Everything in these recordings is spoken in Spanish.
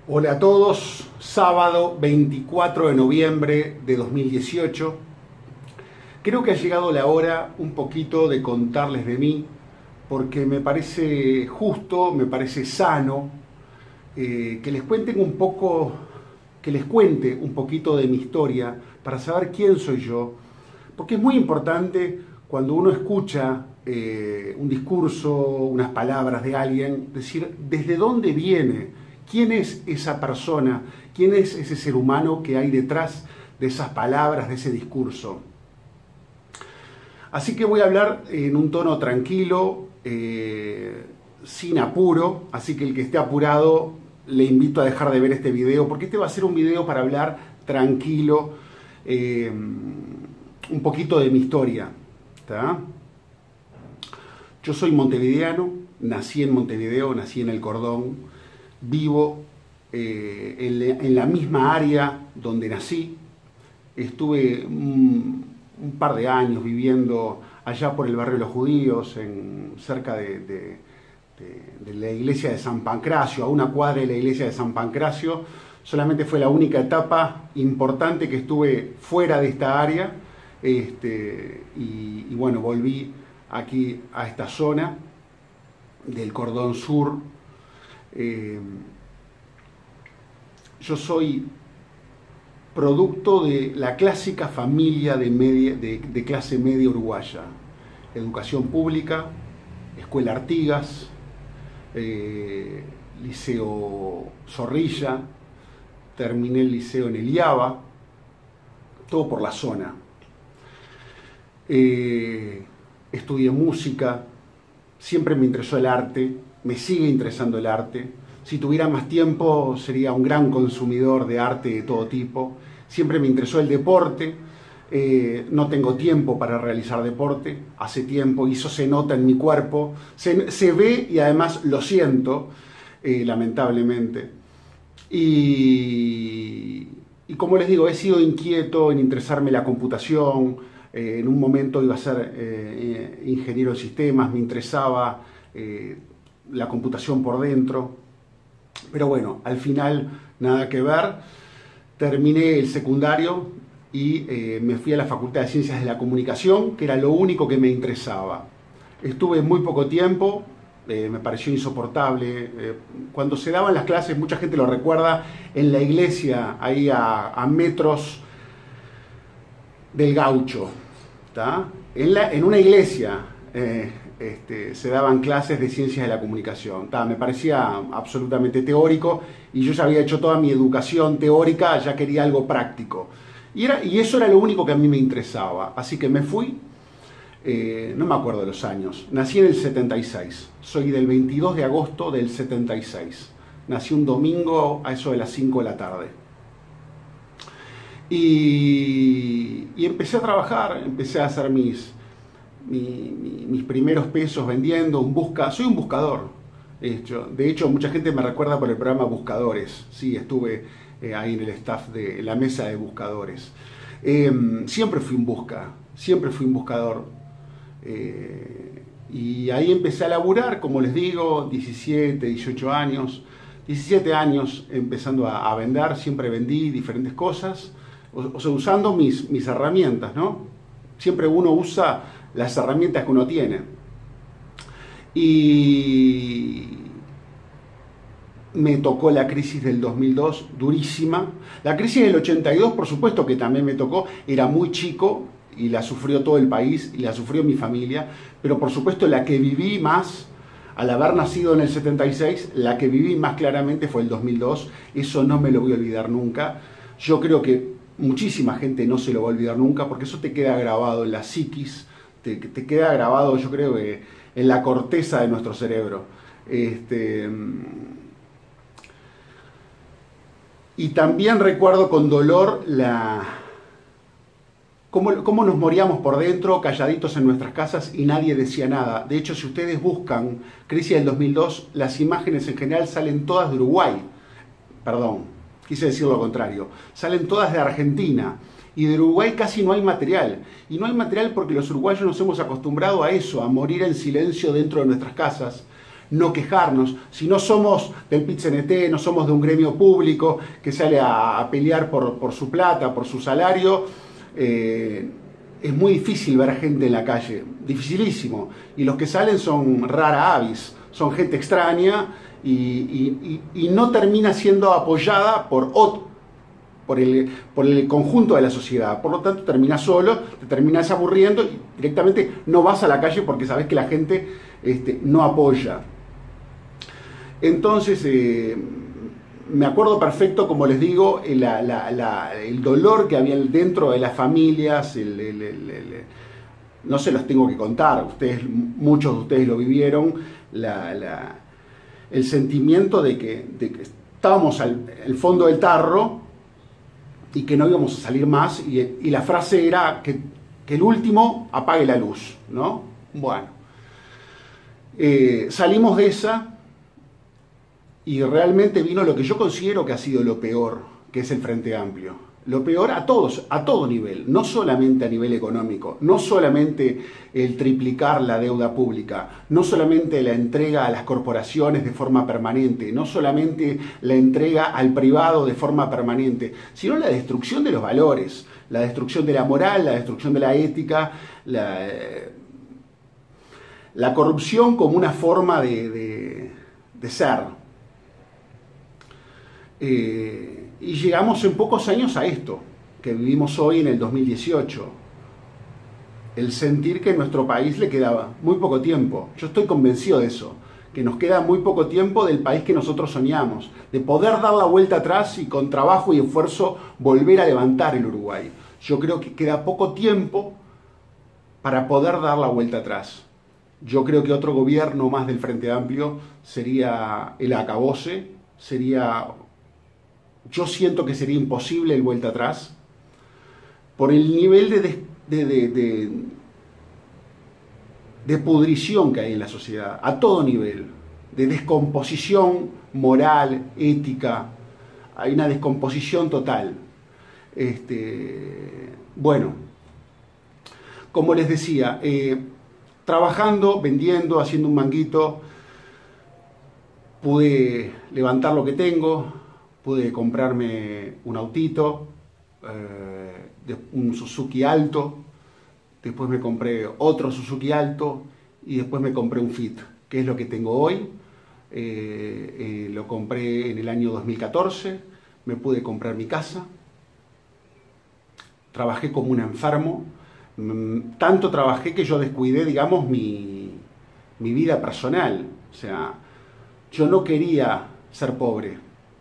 Hola a todos, sábado 24 de noviembre de 2018. Creo que ha llegado la hora un poquito de contarles de mí, porque me parece justo, me parece sano, que les cuenten un poco, que les cuente un poquito de mi historia para saber quién soy yo, porque es muy importante cuando uno escucha un discurso, unas palabras de alguien, decir desde dónde viene. ¿Quién es esa persona? ¿Quién es ese ser humano que hay detrás de esas palabras, de ese discurso? Así que voy a hablar en un tono tranquilo, sin apuro, así que el que esté apurado le invito a dejar de ver este video, porque este va a ser un video para hablar tranquilo, un poquito de mi historia, ¿tá? Yo soy montevideano, nací en Montevideo, nací en El Cordón. Vivo en la misma área donde nací. Estuve un par de años viviendo allá por el barrio de los Judíos, cerca de la iglesia de San Pancracio, a una cuadra de la iglesia de San Pancracio. Solamente fue la única etapa importante que estuve fuera de esta área. Y bueno, volví aquí a esta zona del Cordón Sur. Yo soy producto de la clásica familia de clase media uruguaya. Educación pública, Escuela Artigas, Liceo Zorrilla, terminé el liceo en Eliaba, todo por la zona. Estudié música, siempre me interesó el arte. Me sigue interesando el arte. Si tuviera más tiempo sería un gran consumidor de arte de todo tipo. Siempre me interesó el deporte. No tengo tiempo para realizar deporte. Hace tiempo, y eso se nota en mi cuerpo. Se ve y además lo siento, lamentablemente. Y como les digo, he sido inquieto en interesarme en la computación. En un momento iba a ser ingeniero de sistemas. Me interesaba la computación por dentro, pero bueno, al final nada que ver. Terminé el secundario y me fui a la Facultad de Ciencias de la Comunicación, que era lo único que me interesaba. Estuve muy poco tiempo, me pareció insoportable. Cuando se daban las clases, mucha gente lo recuerda, en la iglesia, ahí a metros del Gaucho, ¿tá? En una iglesia se daban clases de ciencias de la comunicación. Me parecía absolutamente teórico y yo ya había hecho toda mi educación teórica, ya quería algo práctico. Y eso era lo único que a mí me interesaba. Así que me fui, no me acuerdo de los años, nací en el 76, soy del 22 de agosto del 76. Nací un domingo a eso de las 5 de la tarde. Y empecé a trabajar, empecé a hacer mis primeros pesos vendiendo, soy un buscador. De hecho, mucha gente me recuerda por el programa Buscadores. Sí, estuve ahí en el staff de la mesa de buscadores. Siempre fui un buscador. Y ahí empecé a laburar, como les digo, 17, 18 años. 17 años empezando a vender, siempre vendí diferentes cosas, o sea, usando mis herramientas, ¿no? Siempre uno usa las herramientas que uno tiene. Y me tocó la crisis del 2002, durísima. La crisis del 82, por supuesto que también me tocó. Era muy chico y la sufrió todo el país y la sufrió mi familia. Pero por supuesto la que viví más, al haber nacido en el 76, la que viví más claramente fue el 2002. Eso no me lo voy a olvidar nunca. Yo creo que muchísima gente no se lo va a olvidar nunca, porque eso te queda grabado en la psiquis. Te queda grabado, yo creo que en la corteza de nuestro cerebro. Y también recuerdo con dolor cómo nos moríamos por dentro, calladitos en nuestras casas y nadie decía nada. De hecho, si ustedes buscan crisis del 2002, las imágenes en general salen todas de Uruguay. Perdón, quise decir lo contrario. Salen todas de Argentina. Y de Uruguay casi no hay material. Y no hay material porque los uruguayos nos hemos acostumbrado a eso, a morir en silencio dentro de nuestras casas. no quejarnos. Si no somos del PIT-CNT, no somos de un gremio público que sale a pelear por su plata, por su salario, es muy difícil ver gente en la calle, dificilísimo. Y los que salen son rara avis, son gente extraña y no termina siendo apoyada por el conjunto de la sociedad. Por lo tanto, terminas solo, te terminas aburriendo y directamente no vas a la calle porque sabes que la gente no apoya. Entonces, me acuerdo perfecto, como les digo, el dolor que había dentro de las familias, no se los tengo que contar, muchos de ustedes lo vivieron, el sentimiento de que estábamos al fondo del tarro y que no íbamos a salir más, y la frase era que el último apague la luz, ¿no? Bueno, salimos de esa y realmente vino lo que yo considero que ha sido lo peor, que es el Frente Amplio. Lo peor a todos, a todo nivel, no solamente a nivel económico, no solamente el triplicar la deuda pública, no solamente la entrega a las corporaciones de forma permanente, no solamente la entrega al privado de forma permanente, sino la destrucción de los valores, la destrucción de la moral, la destrucción de la ética, la corrupción como una forma de ser. Y llegamos en pocos años a esto que vivimos hoy en el 2018. El sentir que a nuestro país le quedaba muy poco tiempo. Yo estoy convencido de eso, que nos queda muy poco tiempo del país que nosotros soñamos, de poder dar la vuelta atrás y con trabajo y esfuerzo volver a levantar el Uruguay. Yo creo que queda poco tiempo para poder dar la vuelta atrás. Yo creo que otro gobierno más del Frente Amplio sería el acabose, yo siento que sería imposible el vuelta atrás por el nivel de pudrición que hay en la sociedad, a todo nivel, de descomposición moral, ética, hay una descomposición total. Bueno, como les decía, trabajando, vendiendo, haciendo un manguito, pude levantar lo que tengo. Pude comprarme un autito, un Suzuki Alto, después me compré otro Suzuki Alto y después me compré un Fit, que es lo que tengo hoy. Lo compré en el año 2014, me pude comprar mi casa, trabajé como un enfermo, tanto trabajé que yo descuidé, digamos, mi vida personal. O sea, yo no quería ser pobre.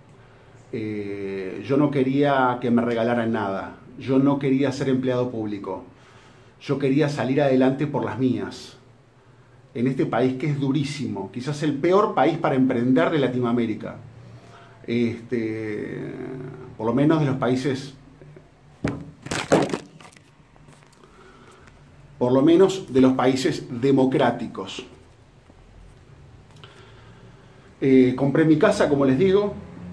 Yo no quería que me regalaran nada, yo no quería ser empleado público, yo quería salir adelante por las mías, en este país que es durísimo, quizás el peor país para emprender de Latinoamérica, por lo menos de los países, democráticos. Compré mi casa, como les digo,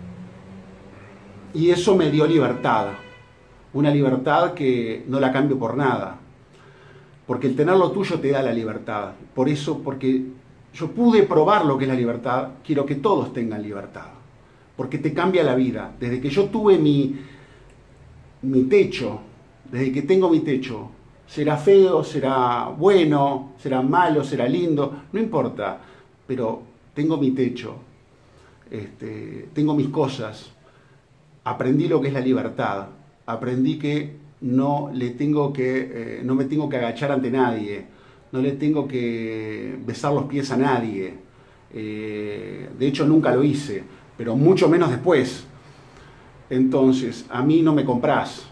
y eso me dio libertad, una libertad que no la cambio por nada, porque el tener lo tuyo te da la libertad. Por eso, porque yo pude probar lo que es la libertad, quiero que todos tengan libertad, porque te cambia la vida. Desde que yo tuve mi techo, desde que tengo mi techo, será feo, será bueno, será malo, será lindo, no importa, pero tengo mi techo, tengo mis cosas. Aprendí lo que es la libertad, aprendí que no me tengo que agachar ante nadie, no le tengo que besar los pies a nadie. De hecho, nunca lo hice, pero mucho menos después. Entonces, a mí no me comprás.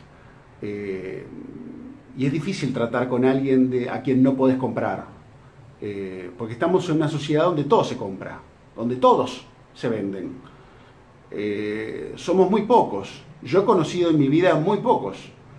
Y es difícil tratar con alguien a quien no podés comprar. Porque estamos en una sociedad donde todo se compra, donde todos se venden. Somos muy pocos. Yo he conocido en mi vida muy pocos.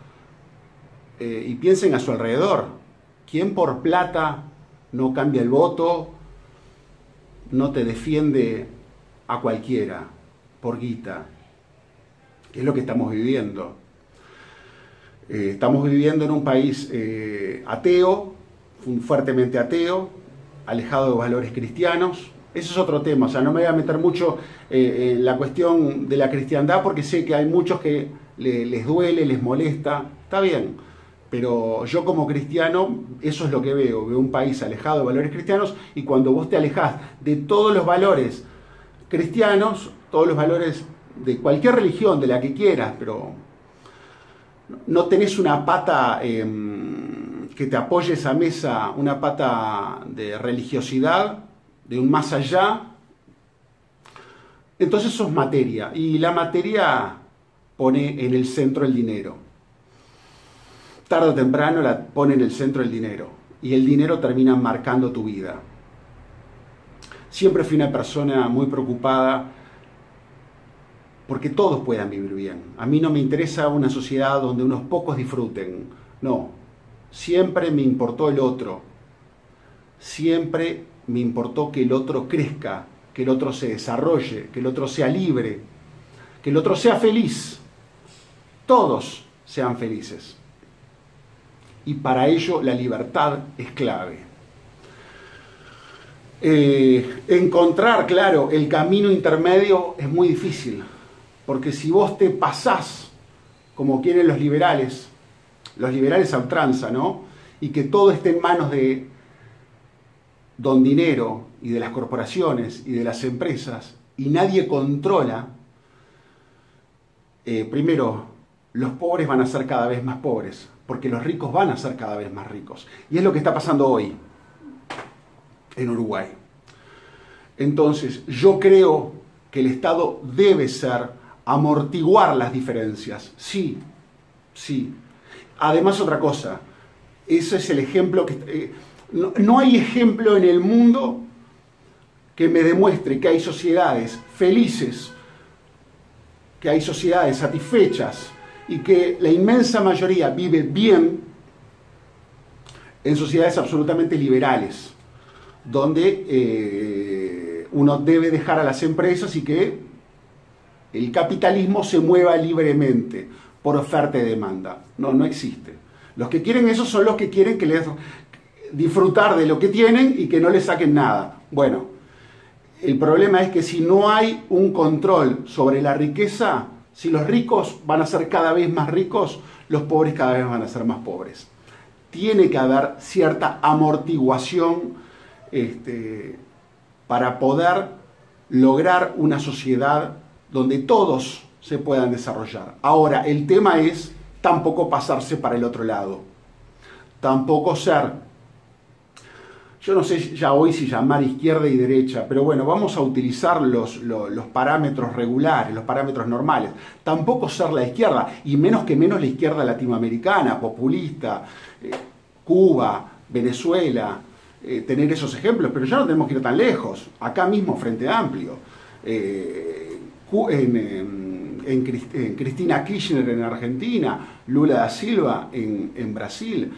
Y piensen a su alrededor. ¿Quién por plata no cambia el voto? No te defiende a cualquiera por guita. Que es lo que estamos viviendo. Estamos viviendo en un país ateo, fuertemente ateo, alejado de valores cristianos, Eso es otro tema, o sea, no me voy a meter mucho en la cuestión de la cristiandad porque sé que hay muchos que les duele, les molesta, está bien, pero yo como cristiano eso es lo que veo un país alejado de valores cristianos, y cuando vos te alejás de todos los valores cristianos, todos los valores de cualquier religión, de la que quieras, pero no tenés una pata que te apoye esa mesa, una pata de religiosidad, de un más allá, entonces sos materia, y la materia pone en el centro el dinero. Tarde o temprano la pone en el centro el dinero, y el dinero termina marcando tu vida. Siempre fui una persona muy preocupada porque todos puedan vivir bien. A mí no me interesa una sociedad donde unos pocos disfruten, no. Siempre me importó el otro, siempre me importó que el otro crezca, que el otro se desarrolle, que el otro sea libre, que el otro sea feliz. Todos sean felices. Y para ello la libertad es clave. Encontrar, claro, el camino intermedio es muy difícil, porque si vos te pasás, como quieren los liberales a ultranza, ¿no? Y que todo esté en manos de don dinero y de las corporaciones y de las empresas, y nadie controla, primero, los pobres van a ser cada vez más pobres, porque los ricos van a ser cada vez más ricos. Y es lo que está pasando hoy en Uruguay. Entonces, yo creo que el Estado debe ser amortiguar las diferencias. Sí, sí. Además, otra cosa, ese es el ejemplo que... no hay ejemplo en el mundo que me demuestre que hay sociedades felices, que hay sociedades satisfechas y que la inmensa mayoría vive bien en sociedades absolutamente liberales, donde uno debe dejar a las empresas y que el capitalismo se mueva libremente por oferta y demanda. No, no existe. Los que quieren eso son los que quieren que les disfrutar de lo que tienen y que no les saquen nada. Bueno, el problema es que si no hay un control sobre la riqueza, si los ricos van a ser cada vez más ricos, los pobres cada vez van a ser más pobres. Tiene que haber cierta amortiguación para poder lograr una sociedad donde todos se puedan desarrollar. Ahora, el tema es tampoco pasarse para el otro lado. Tampoco ser, yo no sé ya hoy si llamar izquierda y derecha, pero bueno, vamos a utilizar los parámetros regulares, los parámetros normales. Tampoco ser la izquierda, y menos que menos la izquierda latinoamericana, populista, Cuba, Venezuela, tener esos ejemplos, pero ya no tenemos que ir tan lejos. Acá mismo, Frente Amplio, en Cristina Kirchner en Argentina, Lula da Silva en Brasil.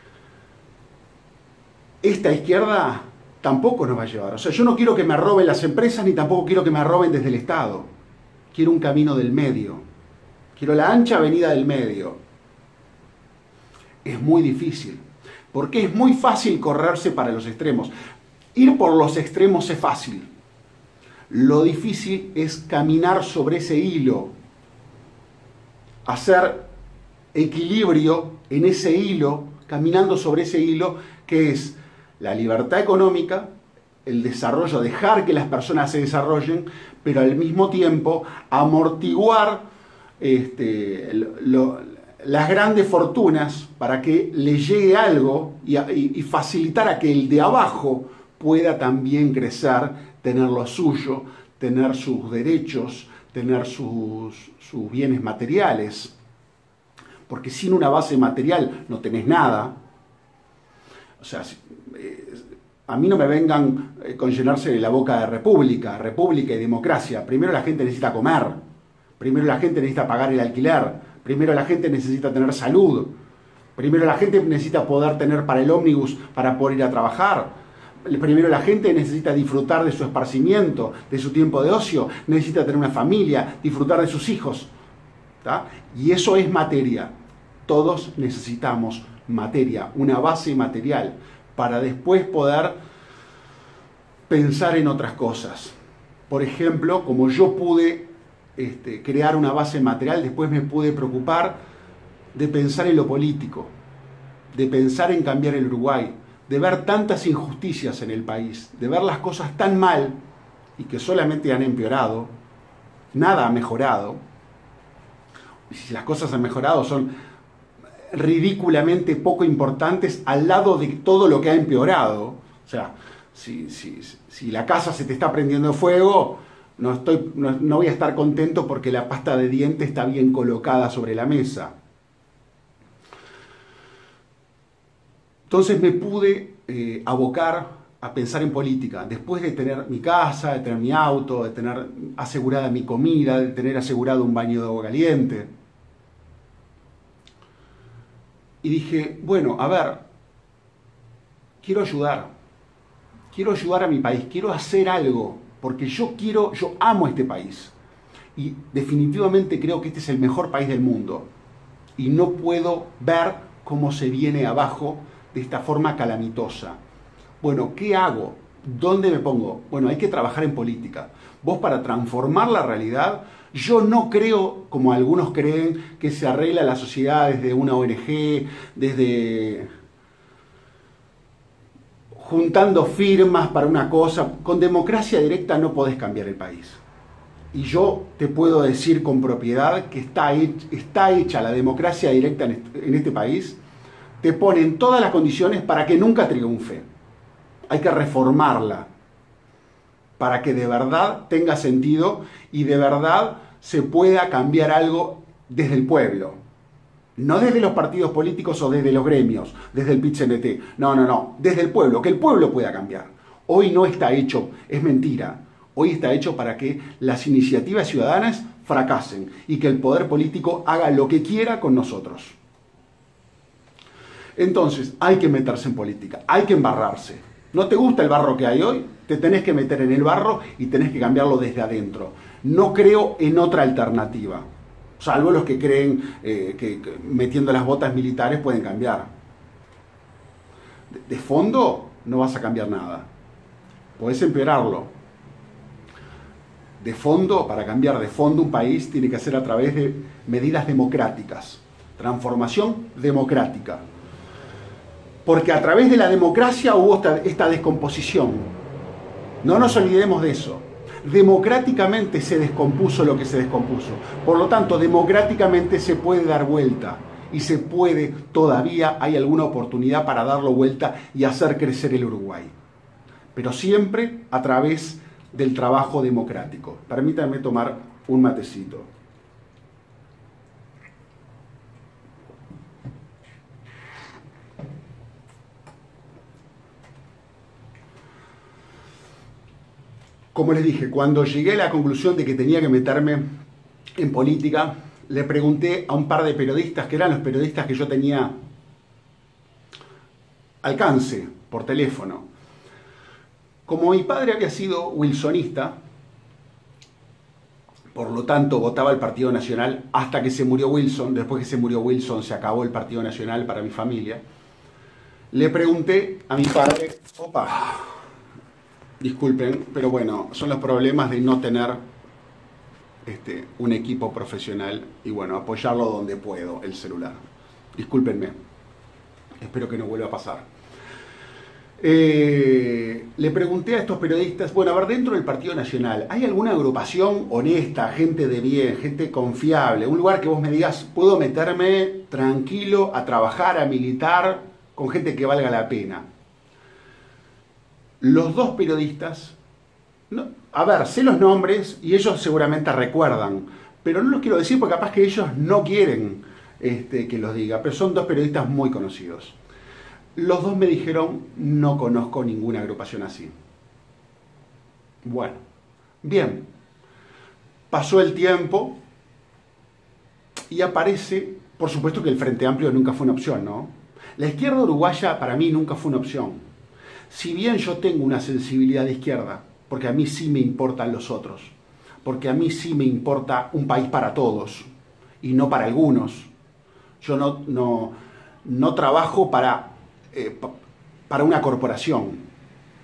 Esta izquierda tampoco nos va a llevar. O sea, yo no quiero que me roben las empresas, ni tampoco quiero que me roben desde el Estado. Quiero un camino del medio. Quiero la ancha avenida del medio. Es muy difícil, porque es muy fácil correrse para los extremos. Ir por los extremos es fácil. Lo difícil es caminar sobre ese hilo, hacer equilibrio en ese hilo, caminando sobre ese hilo, que es la libertad económica, el desarrollo, dejar que las personas se desarrollen, pero al mismo tiempo amortiguar las grandes fortunas para que le llegue algo y facilitar a que el de abajo pueda también crecer, tener lo suyo, tener sus derechos, tener sus bienes materiales. Porque sin una base material no tenés nada. O sea, a mí no me vengan con llenarse la boca de república y democracia. Primero la gente necesita comer, primero la gente necesita pagar el alquiler, primero la gente necesita tener salud, primero la gente necesita poder tener para el ómnibus para poder ir a trabajar. Primero la gente necesita disfrutar de su esparcimiento, de su tiempo de ocio, necesita tener una familia, disfrutar de sus hijos. ¿Tá? Y eso es materia. Todos necesitamos materia, una base material, para después poder pensar en otras cosas. Por ejemplo, como yo pude crear una base material, después me pude preocupar de pensar en lo político, de pensar en cambiar el Uruguay, de ver tantas injusticias en el país, de ver las cosas tan mal y que solamente han empeorado, nada ha mejorado. Y si las cosas han mejorado son ridículamente poco importantes al lado de todo lo que ha empeorado. O sea, si la casa se te está prendiendo fuego, no voy a estar contento porque la pasta de dientes está bien colocada sobre la mesa. Entonces me pude abocar a pensar en política, después de tener mi casa, de tener mi auto, de tener asegurada mi comida, de tener asegurado un baño de agua caliente. Y dije, bueno, a ver, quiero ayudar a mi país, quiero hacer algo, porque yo amo este país. Y definitivamente creo que este es el mejor país del mundo. Y no puedo ver cómo se viene abajo de esta forma calamitosa. Bueno, ¿qué hago? ¿Dónde me pongo? Bueno, hay que trabajar en política. Vos, para transformar la realidad, yo no creo, como algunos creen, que se arregla la sociedad desde una ONG, desde juntando firmas para una cosa. Con democracia directa no podés cambiar el país. Y yo te puedo decir con propiedad que está hecha la democracia directa en este país. Te ponen todas las condiciones para que nunca triunfe. Hay que reformarla para que de verdad tenga sentido y de verdad se pueda cambiar algo desde el pueblo. No desde los partidos políticos o desde los gremios, desde el PIT-CNT. No, desde el pueblo, que el pueblo pueda cambiar. Hoy no está hecho, es mentira. Hoy está hecho para que las iniciativas ciudadanas fracasen y que el poder político haga lo que quiera con nosotros. Entonces, hay que meterse en política, hay que embarrarse. ¿No te gusta el barro que hay hoy? Te tenés que meter en el barro y tenés que cambiarlo desde adentro. No creo en otra alternativa, salvo los que creen que metiendo las botas militares pueden cambiar. De fondo no vas a cambiar nada, podés empeorarlo. De fondo, para cambiar de fondo un país, tiene que ser a través de medidas democráticas, transformación democrática. Porque a través de la democracia hubo esta descomposición. No nos olvidemos de eso. Democráticamente se descompuso lo que se descompuso. Por lo tanto, democráticamente se puede dar vuelta. Y se puede, todavía hay alguna oportunidad para darlo vuelta y hacer crecer el Uruguay. Pero siempre a través del trabajo democrático. Permítanme tomar un matecito. Como les dije, cuando llegué a la conclusión de que tenía que meterme en política, le pregunté a un par de periodistas, que eran los periodistas que yo tenía alcance por teléfono. Como mi padre había sido wilsonista, por lo tanto votaba al Partido Nacional hasta que se murió Wilson. Después que se murió Wilson se acabó el Partido Nacional para mi familia. Le pregunté a mi padre, disculpen, pero bueno, son los problemas de no tener un equipo profesional y bueno, apoyarlo donde puedo, el celular. Discúlpenme, espero que no vuelva a pasar. Le pregunté a estos periodistas, bueno, a ver, dentro del Partido Nacional, ¿hay alguna agrupación honesta, gente de bien, gente confiable, un lugar que vos me digas, puedo meterme tranquilo a trabajar, a militar, con gente que valga la pena? Los dos periodistas, a ver, sé los nombres y ellos seguramente recuerdan, pero no los quiero decir porque capaz que ellos no quieren que los diga, pero son dos periodistas muy conocidos. Los dos me dijeron, no conozco ninguna agrupación así. Bueno, bien, pasó el tiempo y aparece, por supuesto que el Frente Amplio nunca fue una opción, ¿no? La izquierda uruguaya para mí nunca fue una opción. Si bien yo tengo una sensibilidad de izquierda, porque a mí sí me importan los otros, porque a mí sí me importa un país para todos y no para algunos. Yo no trabajo para una corporación.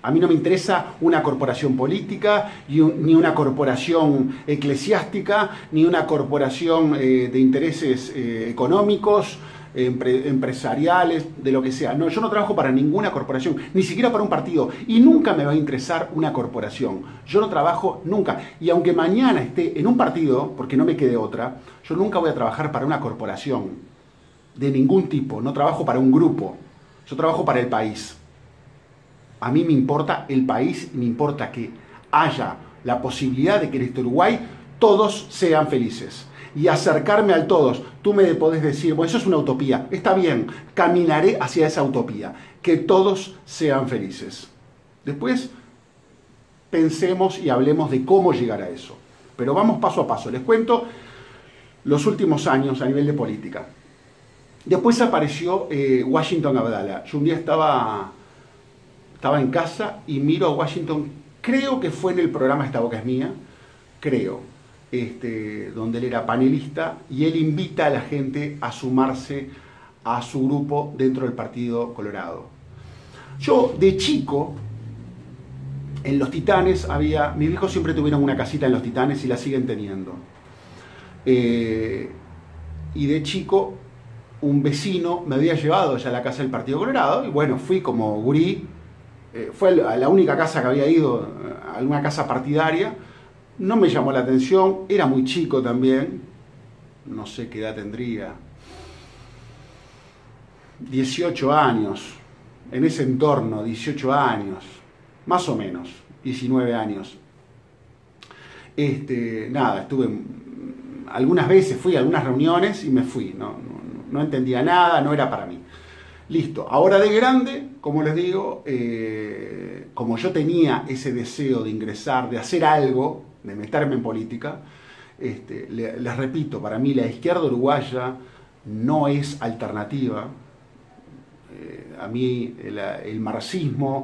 A mí no me interesa una corporación política, ni una corporación eclesiástica, ni una corporación de intereses económicos, empresariales, de lo que sea. No, yo no trabajo para ninguna corporación, ni siquiera para un partido, y nunca me va a interesar una corporación. Yo no trabajo nunca, y aunque mañana esté en un partido, porque no me quede otra, yo nunca voy a trabajar para una corporación de ningún tipo. No trabajo para un grupo, yo trabajo para el país. A mí me importa el país y me importa que haya la posibilidad de que en este Uruguay todos sean felices. Y acercarme al todos. Tú me podés decir, bueno, eso es una utopía. Está bien, caminaré hacia esa utopía. Que todos sean felices. Después pensemos y hablemos de cómo llegar a eso. Pero vamos paso a paso. Les cuento los últimos años a nivel de política. Después apareció Washington Abdala. Yo un día estaba en casa y miro a Washington, creo que fue en el programa Esta Boca es Mía, creo, donde él era panelista, y él invita a la gente a sumarse a su grupo dentro del Partido Colorado. Yo, de chico, en Los Titanes mis viejos siempre tuvieron una casita en Los Titanes y la siguen teniendo. Y de chico, un vecino me había llevado ya a la casa del Partido Colorado, y bueno, fui como gurí. Fue la única casa que había ido, alguna casa partidaria. No me llamó la atención, era muy chico también, no sé qué edad tendría, 18 años, en ese entorno, 18 años, más o menos, 19 años. Nada, algunas veces fui a algunas reuniones y me fui, no entendía nada, no era para mí. Listo, ahora de grande, como les digo, como yo tenía ese deseo de ingresar, de hacer algo, de meterme en política, les repito, para mí la izquierda uruguaya no es alternativa. A mí el marxismo,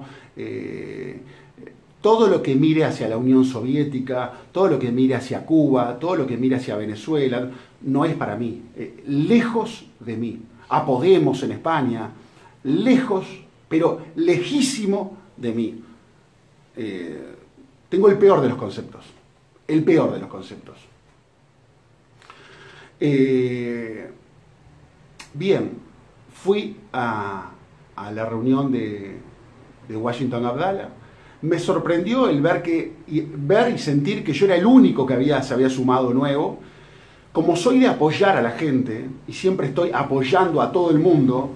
todo lo que mire hacia la Unión Soviética, todo lo que mire hacia Cuba, todo lo que mire hacia Venezuela, no es para mí, lejos de mí. A Podemos en España, lejos, pero lejísimo de mí. Tengo el peor de los conceptos, el peor de los conceptos. Bien, fui a la reunión de Washington Abdala. Me sorprendió el ver y sentir que yo era el único que se había sumado nuevo. Como soy de apoyar a la gente, y siempre estoy apoyando a todo el mundo,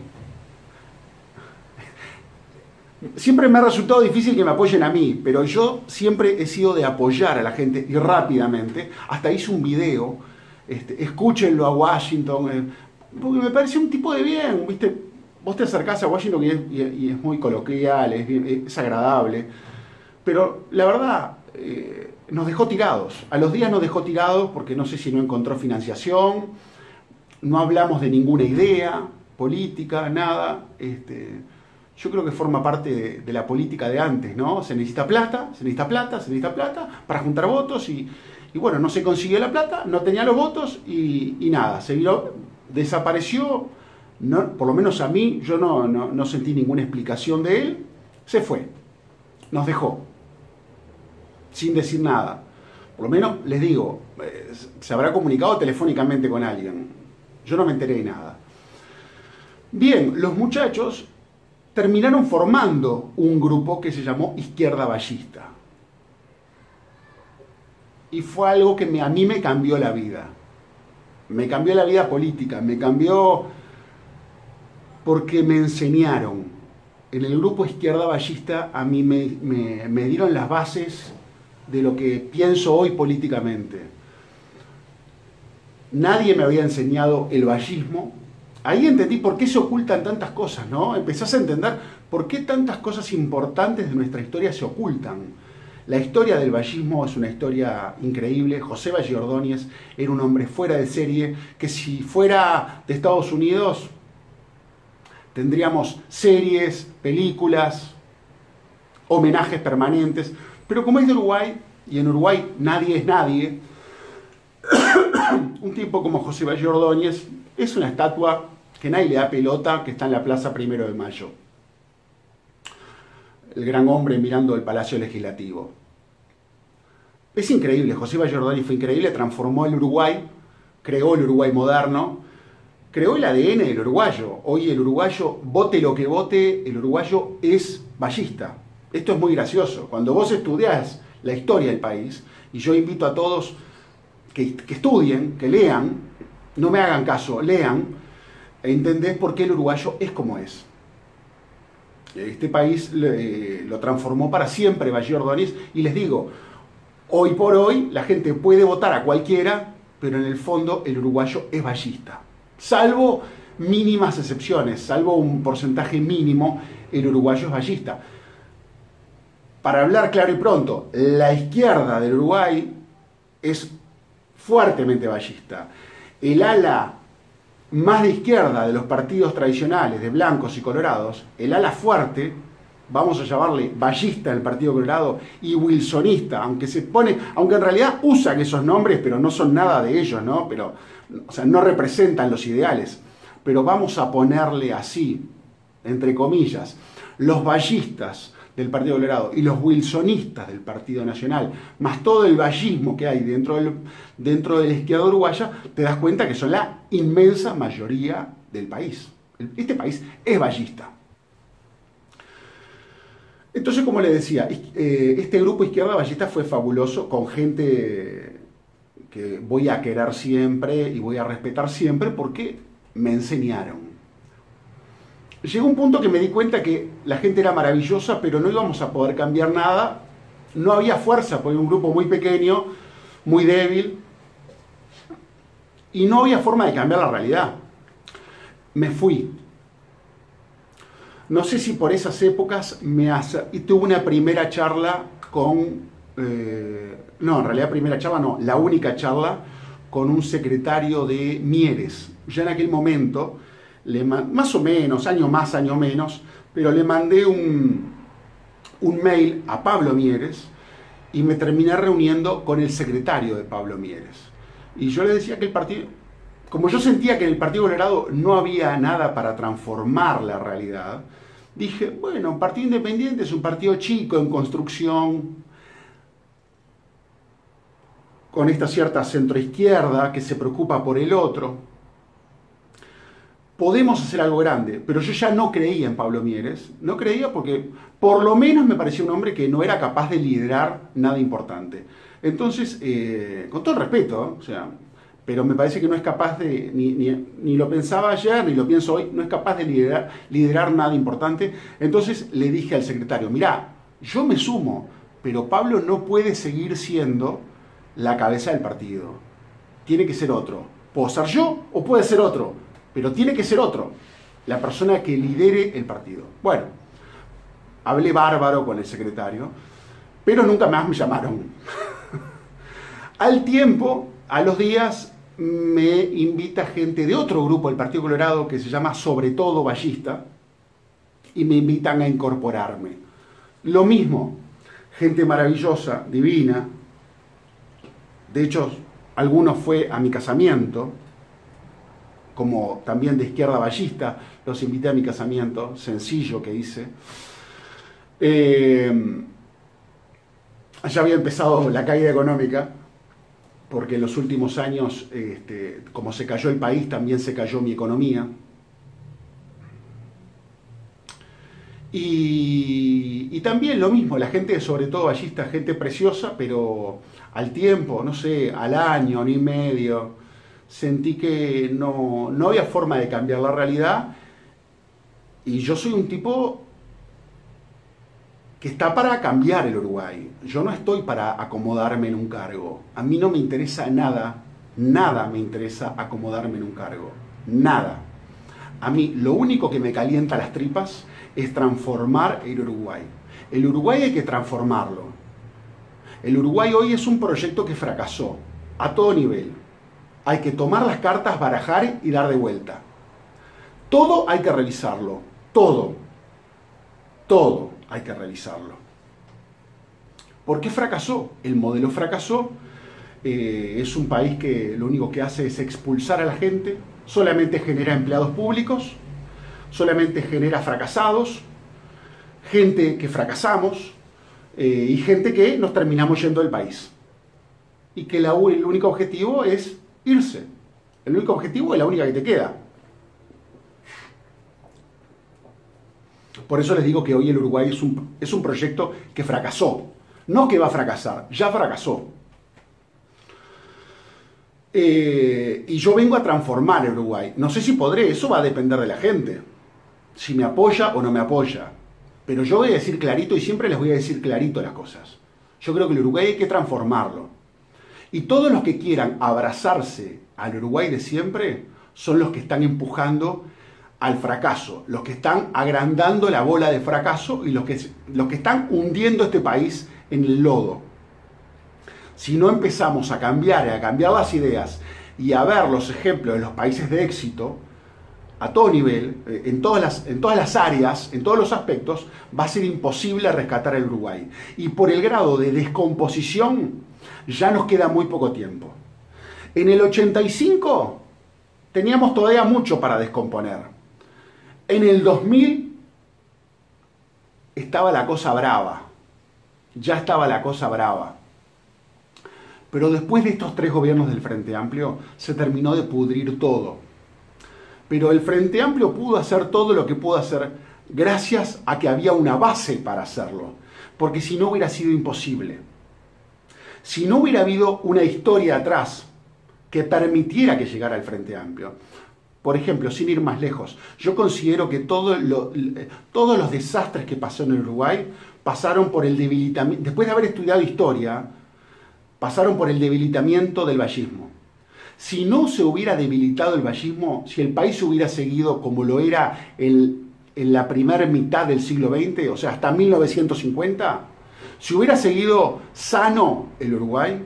siempre me ha resultado difícil que me apoyen a mí, pero yo siempre he sido de apoyar a la gente, y rápidamente. Hasta hice un video, escúchenlo a Washington, porque me pareció un tipo de bien, ¿viste? Vos te acercás a Washington y es muy coloquial, es agradable, pero la verdad... nos dejó tirados. A los días nos dejó tirados porque no sé si no encontró financiación, no hablamos de ninguna idea política, nada. Yo creo que forma parte de la política de antes, ¿no? Se necesita plata, se necesita plata, se necesita plata para juntar votos y bueno, no se consiguió la plata, no tenía los votos y nada, desapareció. No, por lo menos a mí, yo no sentí ninguna explicación de él, se fue, nos dejó. Sin decir nada. Por lo menos, les digo, se habrá comunicado telefónicamente con alguien. Yo no me enteré de nada. Bien, los muchachos terminaron formando un grupo que se llamó Izquierda Ballista. Y fue algo que a mí me cambió la vida. Me cambió la vida política, me cambió porque me enseñaron. En el grupo Izquierda Ballista a mí me dieron las bases de lo que pienso hoy políticamente. Nadie me había enseñado el vallismo. Ahí entendí por qué se ocultan tantas cosas, ¿no? Empezás a entender por qué tantas cosas importantes de nuestra historia se ocultan. La historia del vallismo es una historia increíble. José Valle Ordóñez era un hombre fuera de serie, que si fuera de Estados Unidos tendríamos series, películas, homenajes permanentes. Pero como es de Uruguay, y en Uruguay nadie es nadie, un tipo como José Valle Ordóñez es una estatua que nadie le da pelota, que está en la Plaza 1 de Mayo. el gran hombre mirando el Palacio Legislativo. Es increíble, José Vallordoni fue increíble, transformó el Uruguay, creó el Uruguay moderno, creó el ADN del uruguayo. Hoy el uruguayo, vote lo que vote, el uruguayo es vallista. Esto es muy gracioso. Cuando vos estudiás la historia del país, y yo invito a todos que estudien, que lean, no me hagan caso, lean, entendés por qué el uruguayo es como es. Este país lo transformó para siempre Vallordoni, y les digo, hoy por hoy la gente puede votar a cualquiera, pero en el fondo el uruguayo es vallista. Salvo mínimas excepciones, salvo un porcentaje mínimo, el uruguayo es vallista. Para hablar claro y pronto, la izquierda del Uruguay es fuertemente vallista. El ala más de izquierda de los partidos tradicionales, de blancos y colorados, el ala fuerte, vamos a llamarle vallista del Partido Colorado y wilsonista, aunque en realidad usan esos nombres, pero no son nada de ellos, ¿no? Pero, o sea, no representan los ideales. Pero vamos a ponerle así, entre comillas, los vallistas del Partido Colorado y los wilsonistas del Partido Nacional, más todo el vallismo que hay dentro de la izquierda uruguaya, te das cuenta que son la inmensa mayoría del país. Este país es vallista. Entonces, como les decía, este grupo izquierda vallista fue fabuloso, con gente que voy a querer siempre y voy a respetar siempre porque me enseñaron. Llegó un punto que me di cuenta que la gente era maravillosa, pero no íbamos a poder cambiar nada. No había fuerza, porque era un grupo muy pequeño, muy débil, y no había forma de cambiar la realidad. Me fui. No sé si por esas épocas y tuve una primera charla con... no, en realidad primera charla no, la única charla con un secretario de Mieres. Ya en aquel momento... más o menos, año más, año menos, pero le mandé un mail a Pablo Mieres y me terminé reuniendo con el secretario de Pablo Mieres. Y yo le decía que el partido, como yo sentía que en el Partido Colorado no había nada para transformar la realidad, dije, bueno, un partido independiente es un partido chico, en construcción, con esta cierta centroizquierda que se preocupa por el otro. Podemos hacer algo grande, pero yo ya no creía en Pablo Mieres, no creía porque por lo menos me parecía un hombre que no era capaz de liderar nada importante. Entonces, con todo el respeto, o sea, pero me parece que no es capaz de, ni lo pensaba ayer, ni lo pienso hoy, no es capaz de liderar nada importante. Entonces le dije al secretario, mirá, yo me sumo, pero Pablo no puede seguir siendo la cabeza del partido. Tiene que ser otro. ¿Puedo ser yo o puede ser otro? Pero tiene que ser otro, la persona que lidere el partido. Bueno, hablé bárbaro con el secretario, pero nunca más me llamaron. Al tiempo, a los días, me invita gente de otro grupo del Partido Colorado que se llama Sobre Todo Vallista, y me invitan a incorporarme. Lo mismo, gente maravillosa, divina. De hecho, algunos fue a mi casamiento, como también de izquierda vallista, los invité a mi casamiento, sencillo que hice. Ya había empezado la caída económica, porque en los últimos años, como se cayó el país, también se cayó mi economía. Y también lo mismo, la gente, sobre todo vallista, gente preciosa, pero al tiempo, no sé, al año y medio, sentí que no había forma de cambiar la realidad, y yo soy un tipo que está para cambiar el Uruguay. Yo no estoy para acomodarme en un cargo. A mí no me interesa nada, nada me interesa acomodarme en un cargo, nada. A mí lo único que me calienta las tripas es transformar el Uruguay. El Uruguay hay que transformarlo. El Uruguay hoy es un proyecto que fracasó a todo nivel. Hay que tomar las cartas, barajar y dar de vuelta. Todo hay que revisarlo. Todo hay que revisarlo. ¿Por qué fracasó? El modelo fracasó. Es un país que lo único que hace es expulsar a la gente, solamente genera empleados públicos, solamente genera fracasados, gente que fracasamos y gente que nos terminamos yendo del país. Y que el único objetivo es irse. El único objetivo es la única que te queda. Por eso les digo que hoy el Uruguay es un proyecto que fracasó. No que va a fracasar, ya fracasó. Y yo vengo a transformar el Uruguay. No sé si podré, eso va a depender de la gente. Si me apoya o no me apoya. Pero yo voy a decir clarito y siempre les voy a decir clarito las cosas. Yo creo que el Uruguay hay que transformarlo. Y todos los que quieran abrazarse al Uruguay de siempre son los que están empujando al fracaso, los que están agrandando la bola de fracaso y los que están hundiendo este país en el lodo. Si no empezamos a cambiar las ideas y a ver los ejemplos de los países de éxito, a todo nivel, en todas las áreas, en todos los aspectos, va a ser imposible rescatar el Uruguay. Y por el grado de descomposición, ya nos queda muy poco tiempo. En el 85 teníamos todavía mucho para descomponer. En el 2000 estaba la cosa brava. Ya estaba la cosa brava. Pero después de estos 3 gobiernos del Frente Amplio, se terminó de pudrir todo. Pero el Frente Amplio pudo hacer todo lo que pudo hacer gracias a que había una base para hacerlo. Porque si no hubiera sido imposible. Si no hubiera habido una historia atrás que permitiera que llegara el Frente Amplio. Por ejemplo, sin ir más lejos, yo considero que todos los desastres que pasó en el Uruguay pasaron por el debilitamiento, después de haber estudiado historia, pasaron por el debilitamiento del vallismo. Si no se hubiera debilitado el vallismo, si el país hubiera seguido como lo era en la primera mitad del siglo XX, o sea, hasta 1950, si hubiera seguido sano el Uruguay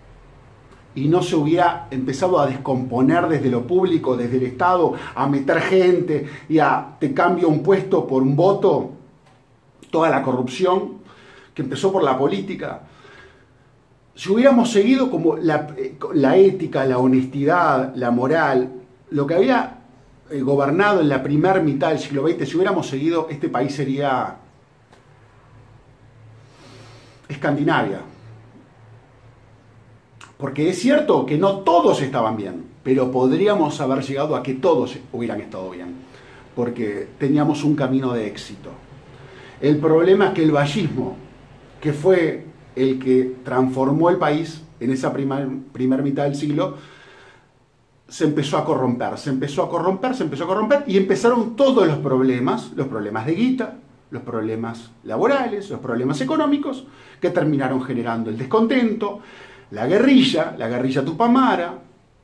y no se hubiera empezado a descomponer desde lo público, desde el Estado, a meter gente y a te cambio un puesto por un voto, toda la corrupción que empezó por la política, si hubiéramos seguido como la ética, la honestidad, la moral, lo que había gobernado en la primera mitad del siglo XX, si hubiéramos seguido, este país sería Escandinavia. Porque es cierto que no todos estaban bien, pero podríamos haber llegado a que todos hubieran estado bien, porque teníamos un camino de éxito. El problema es que el vallismo, que fue el que transformó el país en esa primera mitad del siglo, se empezó a corromper y empezaron todos los problemas de guita, los problemas laborales, los problemas económicos, que terminaron generando el descontento, la guerrilla tupamara,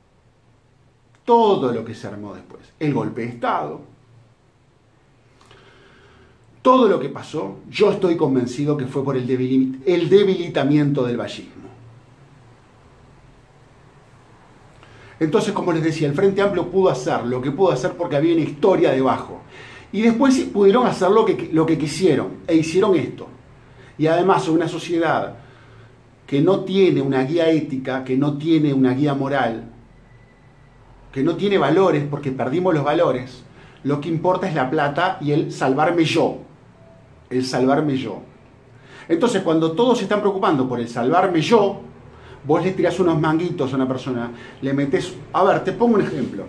todo lo que se armó después, el golpe de Estado. Todo lo que pasó, yo estoy convencido que fue por el debilitamiento del vallismo. Entonces, como les decía, el Frente Amplio pudo hacer lo que pudo hacer porque había una historia debajo. Y después pudieron hacer lo que quisieron, e hicieron esto. Y además, una sociedad que no tiene una guía ética, que no tiene una guía moral, que no tiene valores, porque perdimos los valores, lo que importa es la plata y el salvarme yo. El salvarme yo. Entonces, cuando todos se están preocupando por el salvarme yo, vos le tirás unos manguitos a una persona, le metés... A ver, te pongo un ejemplo.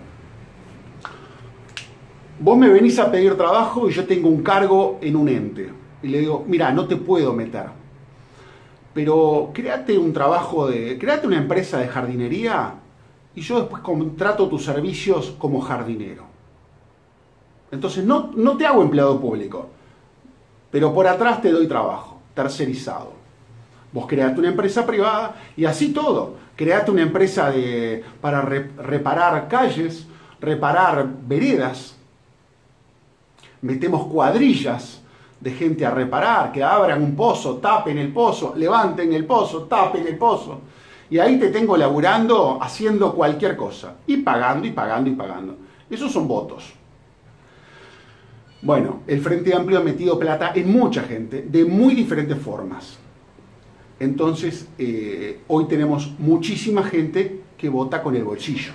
Vos me venís a pedir trabajo y yo tengo un cargo en un ente. Y le digo, mira, no te puedo meter. Pero créate créate una empresa de jardinería y yo después contrato tus servicios como jardinero. Entonces, no te hago empleado público, pero por atrás te doy trabajo, tercerizado. Vos create una empresa privada y así todo. Create una empresa para reparar calles, reparar veredas. Metemos cuadrillas de gente a reparar, que abran un pozo, tapen el pozo, levanten el pozo, tapen el pozo. Y ahí te tengo laburando, haciendo cualquier cosa. Y pagando, y pagando, y pagando. Esos son votos. Bueno, el Frente Amplio ha metido plata en mucha gente, de muy diferentes formas. Entonces, hoy tenemos muchísima gente que vota con el bolsillo.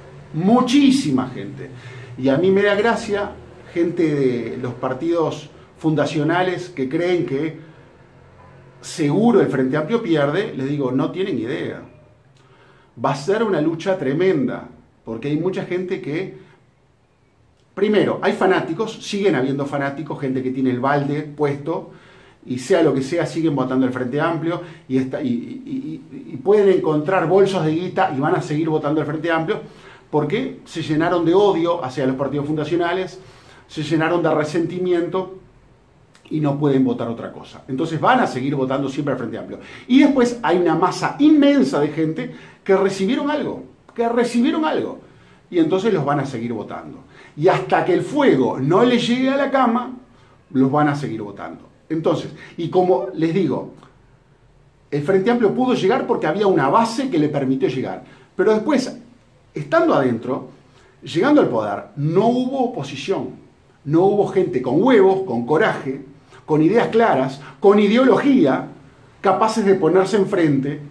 Muchísima gente. Y a mí me da gracia gente de los partidos fundacionales que creen que seguro el Frente Amplio pierde, les digo, no tienen idea. Va a ser una lucha tremenda, porque hay mucha gente que, primero, hay fanáticos, siguen habiendo fanáticos, gente que tiene el balde puesto, y sea lo que sea, siguen votando el Frente Amplio, y pueden encontrar bolsos de guita y van a seguir votando el Frente Amplio, porque se llenaron de odio hacia los partidos fundacionales, se llenaron de resentimiento, y no pueden votar otra cosa. Entonces van a seguir votando siempre al Frente Amplio. Y después hay una masa inmensa de gente que recibieron algo, y entonces los van a seguir votando. Y hasta que el fuego no les llegue a la cama, los van a seguir votando. Entonces, y como les digo, el Frente Amplio pudo llegar porque había una base que le permitió llegar. Pero después, estando adentro, llegando al poder, no hubo oposición. No hubo gente con huevos, con coraje, con ideas claras, con ideología, capaces de ponerse enfrente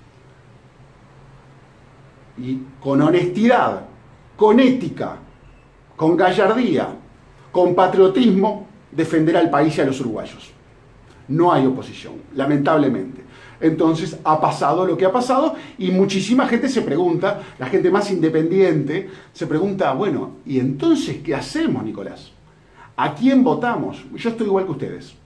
y con honestidad, con ética, con gallardía, con patriotismo, defender al país y a los uruguayos. No hay oposición, lamentablemente. Entonces ha pasado lo que ha pasado y muchísima gente se pregunta, la gente más independiente se pregunta, bueno, ¿y entonces qué hacemos, Nicolás? ¿A quién votamos? Yo estoy igual que ustedes.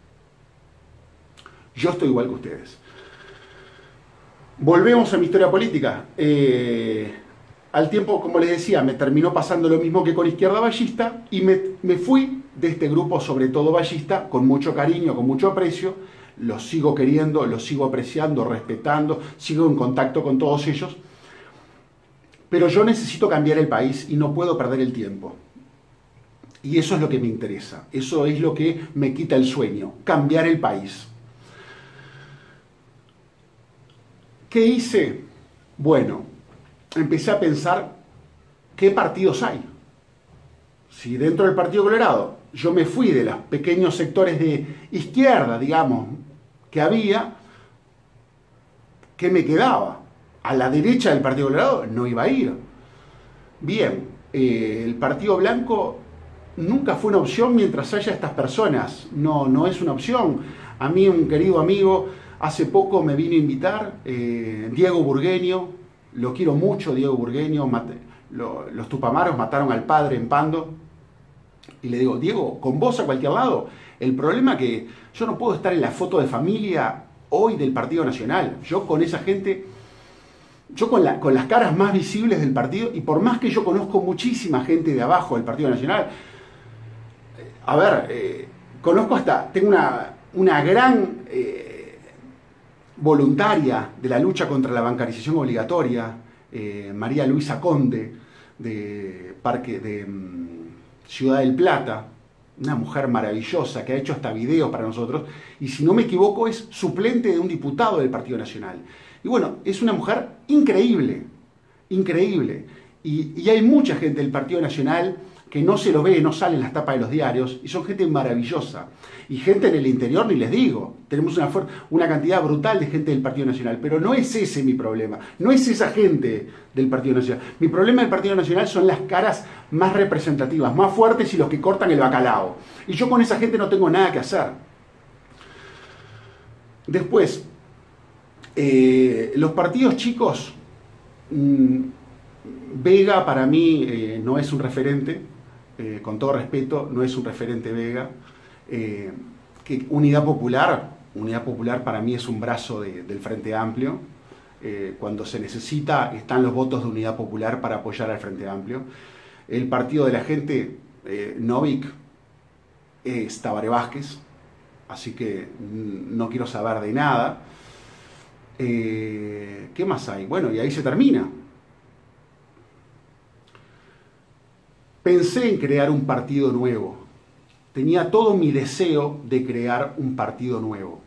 Volvemos a mi historia política. Al tiempo, como les decía, me terminó pasando lo mismo que con Izquierda Vallista y me fui de este grupo, sobre todo vallista, con mucho cariño, con mucho aprecio. Los sigo queriendo, los sigo apreciando, respetando, sigo en contacto con todos ellos. Pero yo necesito cambiar el país y no puedo perder el tiempo. Y eso es lo que me interesa, eso es lo que me quita el sueño, cambiar el país. ¿Qué hice? Bueno, empecé a pensar qué partidos hay. Si dentro del Partido Colorado yo me fui de los pequeños sectores de izquierda, digamos, que había, ¿qué me quedaba? A la derecha del Partido Colorado no iba a ir. Bien, el Partido Blanco nunca fue una opción mientras haya estas personas. No es una opción. A mí un querido amigo hace poco me vino a invitar, Diego Burgueño, lo quiero mucho, Diego Burgueño, los tupamaros mataron al padre en Pando. Y le digo, Diego, con vos a cualquier lado. El problema es que yo no puedo estar en la foto de familia hoy del Partido Nacional. Yo con esa gente, yo con las caras más visibles del partido, y por más que yo conozco muchísima gente de abajo del Partido Nacional, a ver, conozco tengo una gran voluntaria de la lucha contra la bancarización obligatoria, María Luisa Conde, de Ciudad del Plata, una mujer maravillosa que ha hecho hasta videos para nosotros, y si no me equivoco es suplente de un diputado del Partido Nacional. Y bueno, es una mujer increíble, increíble. Y hay mucha gente del Partido Nacional que no se lo ve, no sale en las tapas de los diarios, y son gente maravillosa. Y gente en el interior, ni les digo. Tenemos una cantidad brutal de gente del Partido Nacional, pero no es ese mi problema, no es esa gente del Partido Nacional. Mi problema del Partido Nacional son las caras más representativas, más fuertes y los que cortan el bacalao. Y yo con esa gente no tengo nada que hacer. Después, los partidos chicos, Vega para mí no es un referente. Con todo respeto, no es un referente Vega. Que Unidad Popular para mí es un brazo del Frente Amplio. Cuando se necesita, están los votos de Unidad Popular para apoyar al Frente Amplio. El partido de la gente, Novik, es Tabaré Vázquez, así que no quiero saber de nada. ¿Qué más hay? Bueno, y ahí se termina. Pensé en crear un partido nuevo. Tenía todo mi deseo de crear un partido nuevo.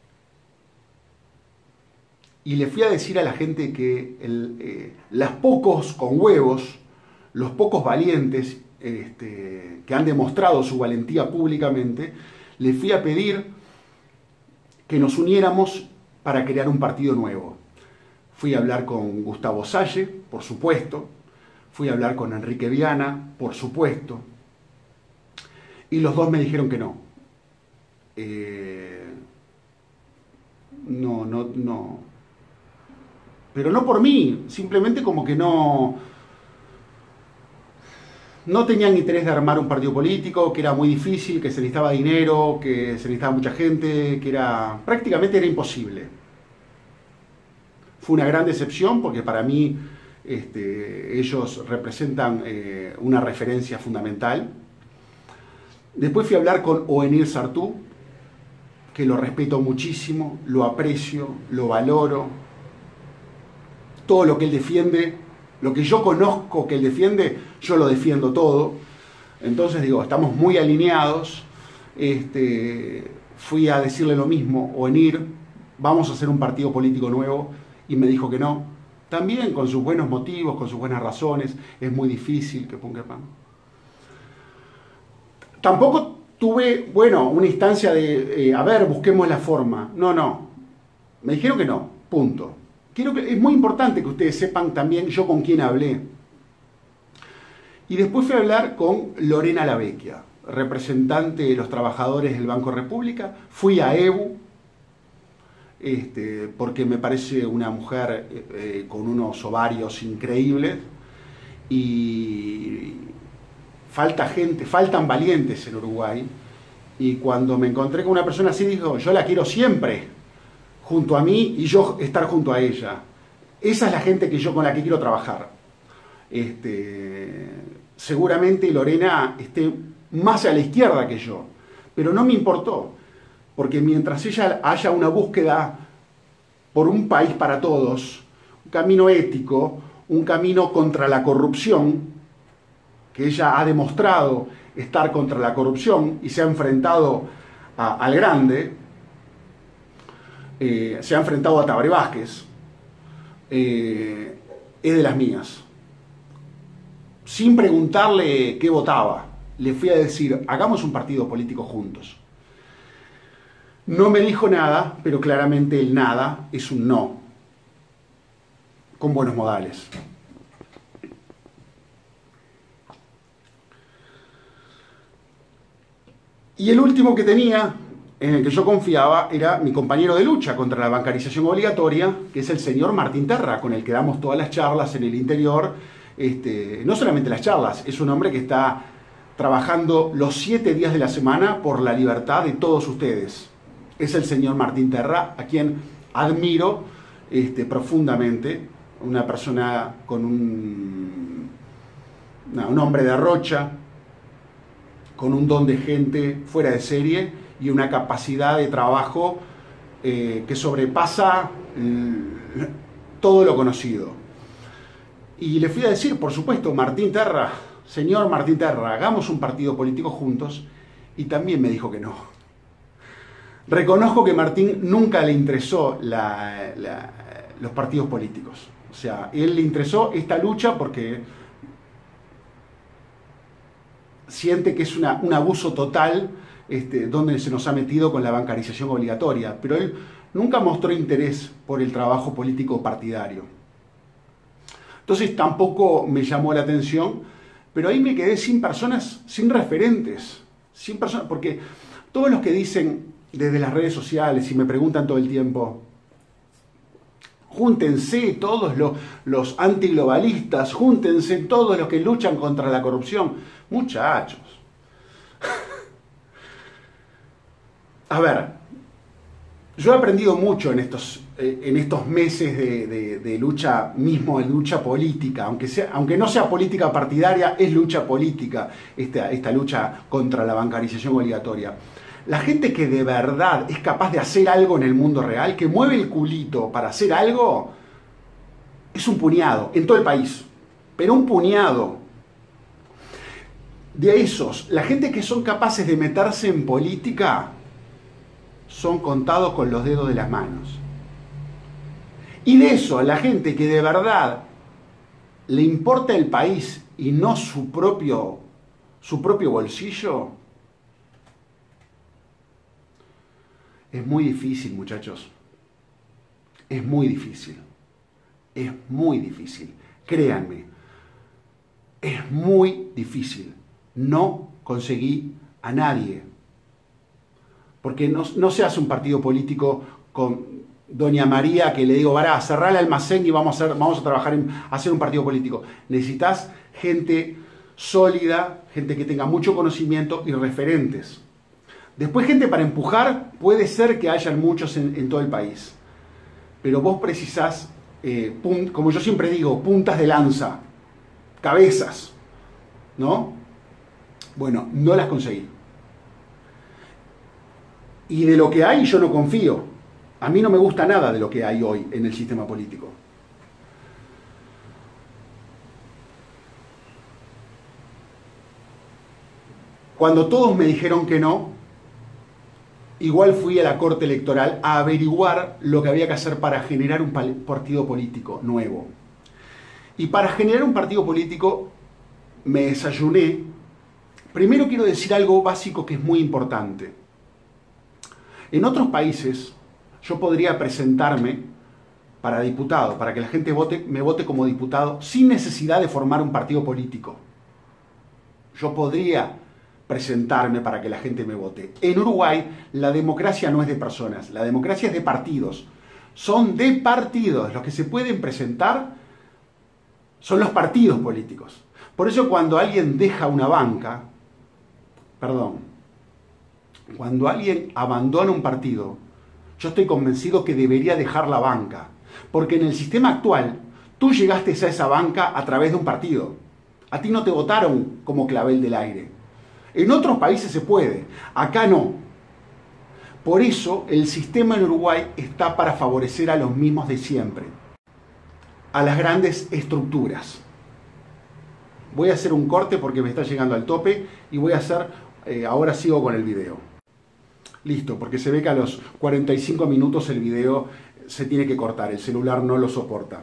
Y le fui a decir a la gente que los pocos con huevos, los pocos valientes que han demostrado su valentía públicamente, le fui a pedir que nos uniéramos para crear un partido nuevo. Fui a hablar con Gustavo Salle, por supuesto. Fui a hablar con Enrique Viana, por supuesto, y los dos me dijeron que no. no. Pero no por mí, simplemente como que no tenían interés de armar un partido político, que era muy difícil, que se necesitaba dinero, que se necesitaba mucha gente, que prácticamente era imposible. Fue una gran decepción porque para mí ellos representan una referencia fundamental. Después fui a hablar con Oenir Sartú, que lo respeto muchísimo, lo aprecio, lo valoro. Todo lo que él defiende, lo que yo conozco que él defiende, yo lo defiendo todo. Entonces digo, estamos muy alineados. Fui a decirle lo mismo, Oenir, vamos a hacer un partido político nuevo, y me dijo que no. También con sus buenos motivos, con sus buenas razones, es muy difícil que ponga pan. Tampoco tuve, una instancia de, a ver, busquemos la forma. No. Me dijeron que no, punto. Es muy importante que ustedes sepan también yo con quién hablé. Y después fui a hablar con Lorena Lavecchia, representante de los trabajadores del Banco República. Fui a EBU, porque me parece una mujer con unos ovarios increíbles. Y faltan valientes en Uruguay. Y cuando me encontré con una persona así, dijo, yo la quiero siempre junto a mí y yo estar junto a ella. Esa es la gente con la que quiero trabajar. Seguramente Lorena esté más a la izquierda que yo, pero no me importó, porque mientras haya una búsqueda por un país para todos, un camino ético, un camino contra la corrupción, que ella ha demostrado estar contra la corrupción y se ha enfrentado al grande, se ha enfrentado a Tabaré Vázquez, es de las mías. Sin preguntarle qué votaba, le fui a decir, hagamos un partido político juntos. No me dijo nada, pero claramente el nada es un no, con buenos modales. Y el último que tenía, en el que yo confiaba, era mi compañero de lucha contra la bancarización obligatoria, que es el señor Martín Terra, con el que damos todas las charlas en el interior. No solamente las charlas, es un hombre que está trabajando los 7 días de la semana por la libertad de todos ustedes. Es el señor Martín Terra, a quien admiro profundamente, una persona con un hombre de rocha, con un don de gente fuera de serie y una capacidad de trabajo que sobrepasa todo lo conocido. Y le fui a decir, por supuesto, Martín Terra, señor Martín Terra, hagamos un partido político juntos, y también me dijo que no. Reconozco que Martín nunca le interesó los partidos políticos. O sea, él le interesó esta lucha porque siente que es un abuso total donde se nos ha metido con la bancarización obligatoria, pero él nunca mostró interés por el trabajo político partidario. Entonces tampoco me llamó la atención, pero ahí me quedé sin personas, sin referentes, sin personas, porque todos los que dicen desde las redes sociales y me preguntan todo el tiempo, júntense todos los antiglobalistas, júntense todos los que luchan contra la corrupción. Muchachos. A ver, yo he aprendido mucho en estos meses de lucha mismo, de lucha política, aunque no sea política partidaria, es lucha política, esta lucha contra la bancarización obligatoria. La gente que de verdad es capaz de hacer algo en el mundo real, que mueve el culito para hacer algo, es un puñado en todo el país, pero un puñado. De esos, la gente que son capaces de meterse en política son contados con los dedos de las manos. Y de eso, la gente que de verdad le importa el país y no su propio bolsillo, es muy difícil, muchachos. Es muy difícil. Es muy difícil. Créanme. Es muy difícil. No conseguí a nadie. Porque no se hace un partido político con Doña María que le digo, vará, cerrá el almacén y vamos a trabajar en hacer un partido político. Necesitas gente sólida, gente que tenga mucho conocimiento y referentes. Después gente para empujar, puede ser que hayan muchos en todo el país. Pero vos precisás, como yo siempre digo, puntas de lanza, cabezas, ¿no? Bueno, no las conseguí. Y de lo que hay yo no confío. A mí no me gusta nada de lo que hay hoy en el sistema político. Cuando todos me dijeron que no, igual fui a la Corte Electoral a averiguar lo que había que hacer para generar un partido político nuevo. Y para generar un partido político me desayuné. Primero quiero decir algo básico que es muy importante. En otros países yo podría presentarme para diputado, para que la gente me vote como diputado sin necesidad de formar un partido político. Yo podría presentarme para que la gente me vote. En Uruguay la democracia no es de personas, la democracia es de partidos. Son de partidos. Los que se pueden presentar son los partidos políticos. Por eso cuando alguien deja una banca, cuando alguien abandona un partido, yo estoy convencido que debería dejar la banca. Porque en el sistema actual, tú llegaste a esa banca a través de un partido. A ti no te votaron como clavel del aire. En otros países se puede, acá no. Por eso el sistema en Uruguay está para favorecer a los mismos de siempre, a las grandes estructuras. Voy a hacer un corte porque me está llegando al tope y voy a hacer, ahora sigo con el video. Listo, porque se ve que a los 45 minutos el video se tiene que cortar, el celular no lo soporta.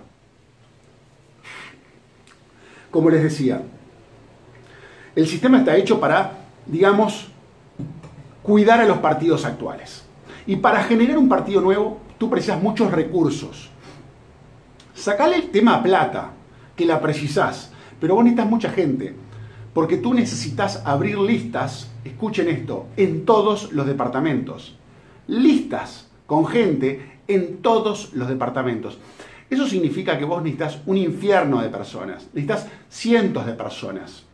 Como les decía, el sistema está hecho para, digamos, cuidar a los partidos actuales. Y para generar un partido nuevo, tú precisas muchos recursos. Sacale el tema plata, que la precisás, pero vos necesitas mucha gente, porque tú necesitas abrir listas, escuchen esto, en todos los departamentos. Listas con gente en todos los departamentos. Eso significa que vos necesitas un infierno de personas, necesitas cientos de personas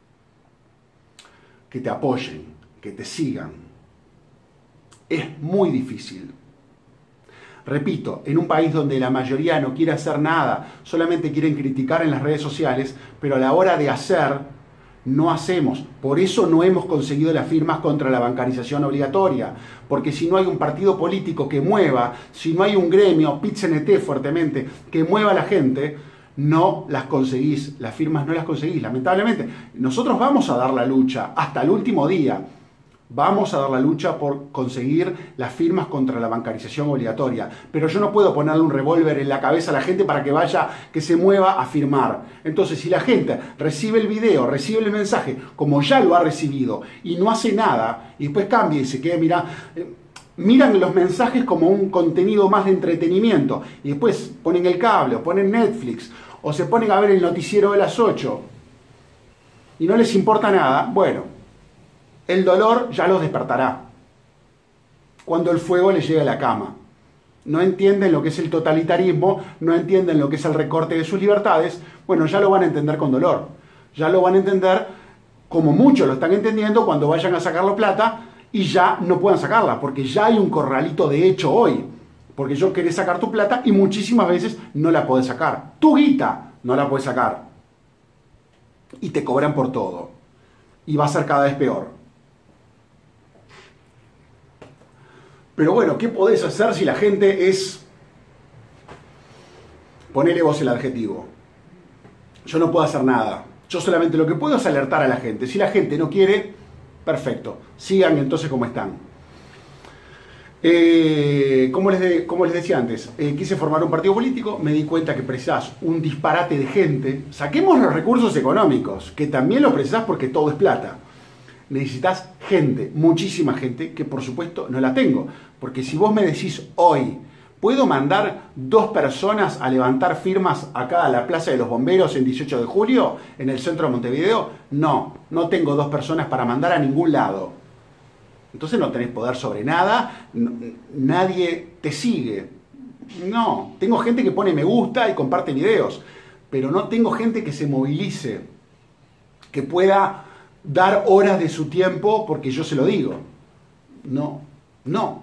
que te apoyen, que te sigan. Es muy difícil. Repito, en un país donde la mayoría no quiere hacer nada, solamente quieren criticar en las redes sociales, pero a la hora de hacer, no hacemos. Por eso no hemos conseguido las firmas contra la bancarización obligatoria. Porque si no hay un partido político que mueva, si no hay un gremio, PIT-CNT fuertemente, que mueva a la gente, no las conseguís. Las firmas no las conseguís, lamentablemente. Nosotros vamos a dar la lucha hasta el último día. Vamos a dar la lucha por conseguir las firmas contra la bancarización obligatoria. Pero yo no puedo ponerle un revólver en la cabeza a la gente para que vaya, que se mueva a firmar. Entonces, si la gente recibe el video, recibe el mensaje, como ya lo ha recibido, y no hace nada, y después cambia y se queda, miran los mensajes como un contenido más de entretenimiento, y después ponen el cable, o ponen Netflix, o se ponen a ver el noticiero de las 8, y no les importa nada, bueno, el dolor ya los despertará cuando el fuego les llegue a la cama. No entienden lo que es el totalitarismo, no entienden lo que es el recorte de sus libertades. Bueno, ya lo van a entender con dolor. Ya lo van a entender como muchos lo están entendiendo cuando vayan a sacar la plata y ya no puedan sacarla, porque ya hay un corralito de hecho hoy. Porque yo querés sacar tu plata y muchísimas veces no la podés sacar. Tu guita no la podés sacar. Y te cobran por todo. Y va a ser cada vez peor. Pero bueno, ¿qué podés hacer si la gente es... Ponele vos el adjetivo. Yo no puedo hacer nada. Yo solamente lo que puedo es alertar a la gente. Si la gente no quiere, perfecto. Sigan entonces como están. Como les decía antes, quise formar un partido político, me di cuenta que precisás un disparate de gente. Saquemos los recursos económicos, que también los precisás porque todo es plata. Necesitas gente, muchísima gente, que por supuesto no la tengo. Porque si vos me decís hoy, ¿puedo mandar 2 personas a levantar firmas acá a la Plaza de los Bomberos el 18 de julio, en el centro de Montevideo? No, no tengo 2 personas para mandar a ningún lado. Entonces no tenés poder sobre nada, nadie te sigue. No, tengo gente que pone me gusta y comparte videos, pero no tengo gente que se movilice, que pueda dar horas de su tiempo porque yo se lo digo. No, no.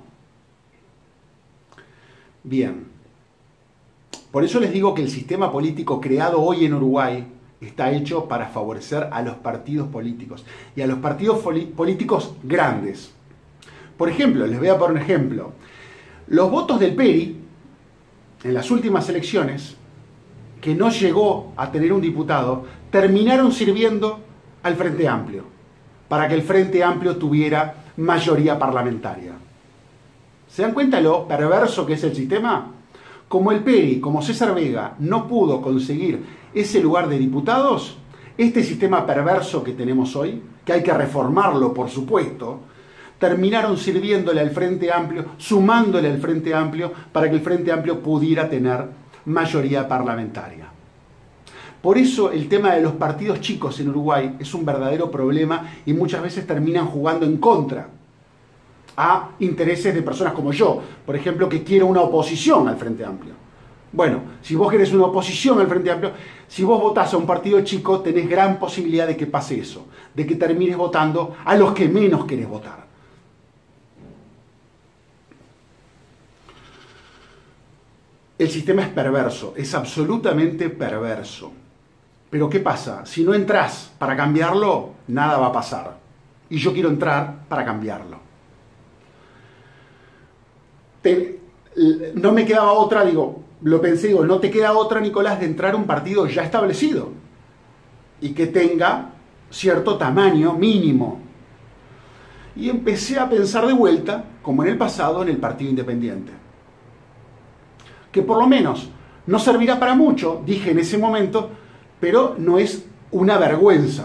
Bien. Por eso les digo que el sistema político creado hoy en Uruguay está hecho para favorecer a los partidos políticos y a los partidos políticos grandes. Por ejemplo, les voy a poner un ejemplo. Los votos del PERI en las últimas elecciones, que no llegó a tener un diputado, terminaron sirviendo al Frente Amplio, para que el Frente Amplio tuviera mayoría parlamentaria. ¿Se dan cuenta lo perverso que es el sistema? Como el PERI, como César Vega, no pudo conseguir ese lugar de diputados, este sistema perverso que tenemos hoy, que hay que reformarlo, por supuesto, terminaron sirviéndole al Frente Amplio, sumándole al Frente Amplio, para que el Frente Amplio pudiera tener mayoría parlamentaria. Por eso el tema de los partidos chicos en Uruguay es un verdadero problema y muchas veces terminan jugando en contra a intereses de personas como yo, por ejemplo, que quiero una oposición al Frente Amplio. Bueno, si vos querés una oposición al Frente Amplio, si vos votás a un partido chico, tenés gran posibilidad de que pase eso, de que termines votando a los que menos querés votar. El sistema es perverso, es absolutamente perverso. Pero ¿qué pasa? Si no entras para cambiarlo, nada va a pasar. Y yo quiero entrar para cambiarlo. No me quedaba otra, lo pensé, no te queda otra, Nicolás, de entrar a un partido ya establecido y que tenga cierto tamaño mínimo. Y empecé a pensar de vuelta, como en el pasado, en el Partido Independiente. Que por lo menos no servirá para mucho, dije en ese momento, pero no es una vergüenza.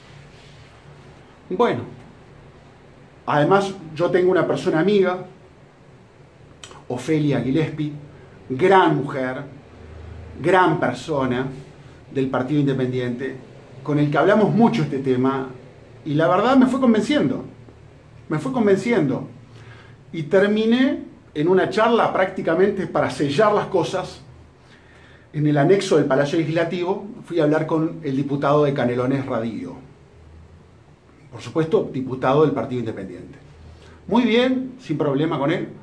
Bueno, además yo tengo una persona amiga, Ofelia Gillespie, gran mujer, gran persona del Partido Independiente, con el que hablamos mucho este tema, y la verdad me fue convenciendo, y terminé en una charla prácticamente para sellar las cosas, en el anexo del Palacio Legislativo, fui a hablar con el diputado de Canelones, Radillo, por supuesto, diputado del Partido Independiente. Muy bien, sin problema con él.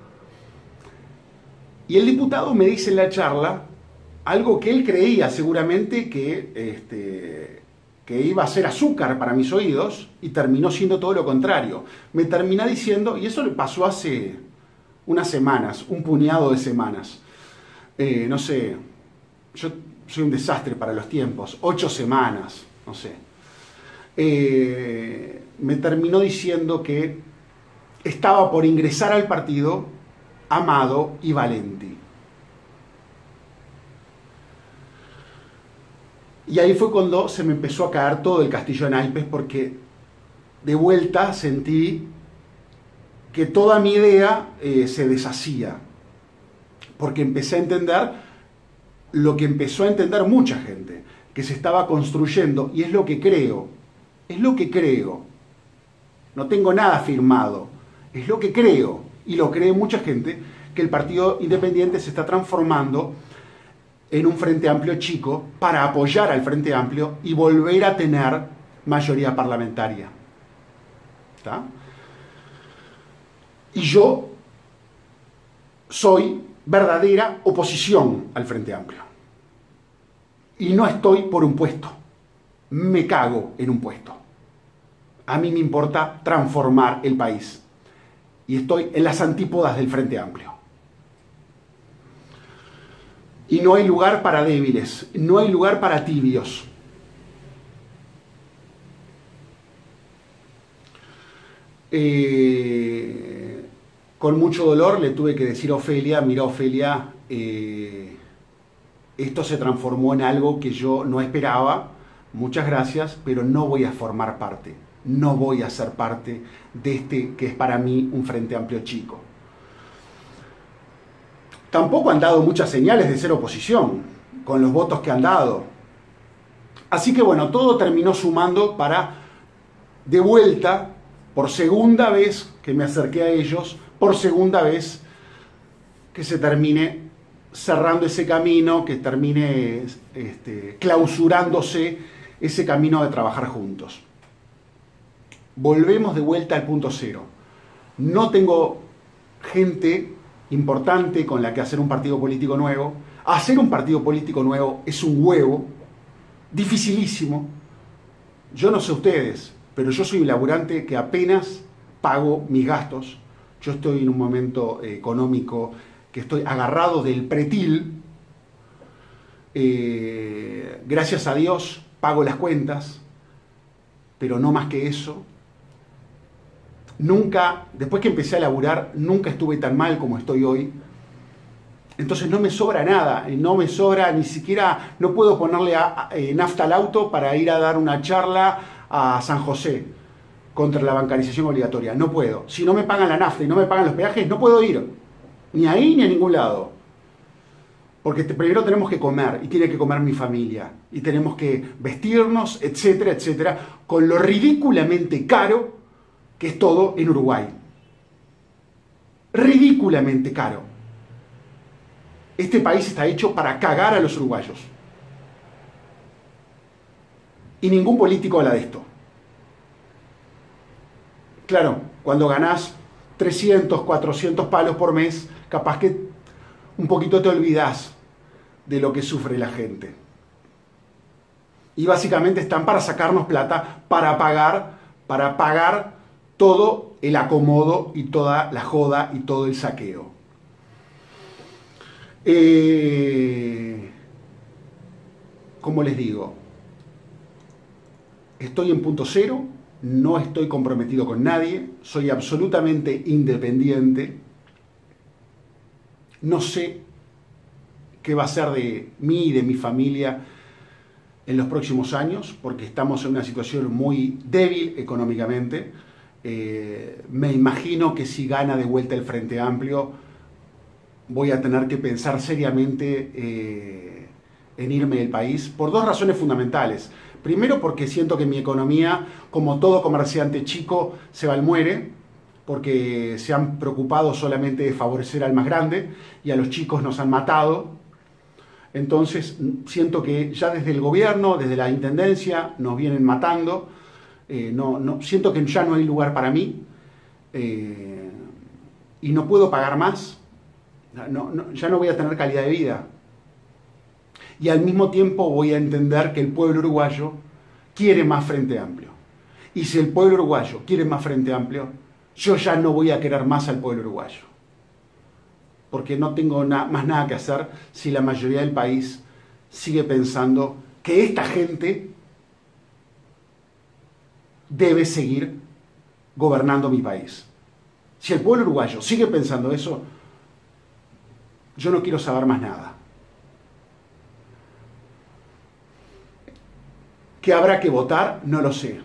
Y el diputado me dice en la charla algo que él creía seguramente que iba a ser azúcar para mis oídos y terminó siendo todo lo contrario. Me termina diciendo, y eso le pasó hace unas semanas, un puñado de semanas. No sé, yo soy un desastre para los tiempos, 8 semanas, no sé. Me terminó diciendo que estaba por ingresar al partido Amado y Valenti. Y ahí fue cuando se me empezó a caer todo el castillo en naipes, porque de vuelta sentí que toda mi idea se deshacía, porque empecé a entender lo que empezó a entender mucha gente, que se estaba construyendo, y es lo que creo, no tengo nada firmado, es lo que creo, y lo cree mucha gente, que el Partido Independiente se está transformando en un Frente Amplio chico para apoyar al Frente Amplio y volver a tener mayoría parlamentaria. ¿Está? Y yo soy verdadera oposición al Frente Amplio. Y no estoy por un puesto. Me cago en un puesto. A mí me importa transformar el país. Y estoy en las antípodas del Frente Amplio. Y no hay lugar para débiles, no hay lugar para tibios. Con mucho dolor le tuve que decir a Ofelia, mira Ofelia, esto se transformó en algo que yo no esperaba, muchas gracias, pero no voy a formar parte, no voy a ser parte de este que es para mí un Frente Amplio chico. Tampoco han dado muchas señales de ser oposición, con los votos que han dado. Así que bueno, todo terminó sumando para, de vuelta, por segunda vez que me acerqué a ellos por segunda vez, que se termine cerrando ese camino, que termine clausurándose ese camino de trabajar juntos. Volvemos de vuelta al punto cero. No tengo gente importante con la que hacer un partido político nuevo. Hacer un partido político nuevo es un huevo, dificilísimo. Yo no sé ustedes, pero yo soy un laburante que apenas pago mis gastos. Yo estoy en un momento económico que estoy agarrado del pretil. Gracias a Dios pago las cuentas, pero no más que eso. Nunca, después que empecé a laburar, nunca estuve tan mal como estoy hoy. Entonces no me sobra nada, no me sobra ni siquiera, no puedo ponerle nafta al auto para ir a dar una charla a San José contra la bancarización obligatoria. No puedo. Si no me pagan la nafta y no me pagan los peajes, no puedo ir. Ni ahí ni a ningún lado. Porque primero tenemos que comer, y tiene que comer mi familia. Y tenemos que vestirnos, etcétera, etcétera, con lo ridículamente caro que es todo en Uruguay. Ridículamente caro. Este país está hecho para cagar a los uruguayos. Y ningún político habla de esto. Claro, cuando ganás 300, 400 palos por mes, capaz que un poquito te olvidás de lo que sufre la gente. Y básicamente están para sacarnos plata, para pagar todo el acomodo y toda la joda y todo el saqueo. Como les digo, estoy en punto cero, no estoy comprometido con nadie, soy absolutamente independiente, no sé qué va a ser de mí y de mi familia en los próximos años, porque estamos en una situación muy débil económicamente. Me imagino que si gana de vuelta el Frente Amplio, voy a tener que pensar seriamente en irme del país por dos razones fundamentales. Primero, porque siento que mi economía, como todo comerciante chico, se va al muere, porque se han preocupado solamente de favorecer al más grande y a los chicos nos han matado. Entonces siento que ya desde el gobierno, desde la intendencia, nos vienen matando. Siento que ya no hay lugar para mí y no puedo pagar más. Ya no voy a tener calidad de vida. Y al mismo tiempo voy a entender que el pueblo uruguayo quiere más Frente Amplio. Y si el pueblo uruguayo quiere más Frente Amplio, yo ya no voy a querer más al pueblo uruguayo. Porque no tengo más nada que hacer si la mayoría del país sigue pensando que esta gente debe seguir gobernando mi país. Si el pueblo uruguayo sigue pensando eso, yo no quiero saber más nada. ¿Que habrá que votar? No lo sé.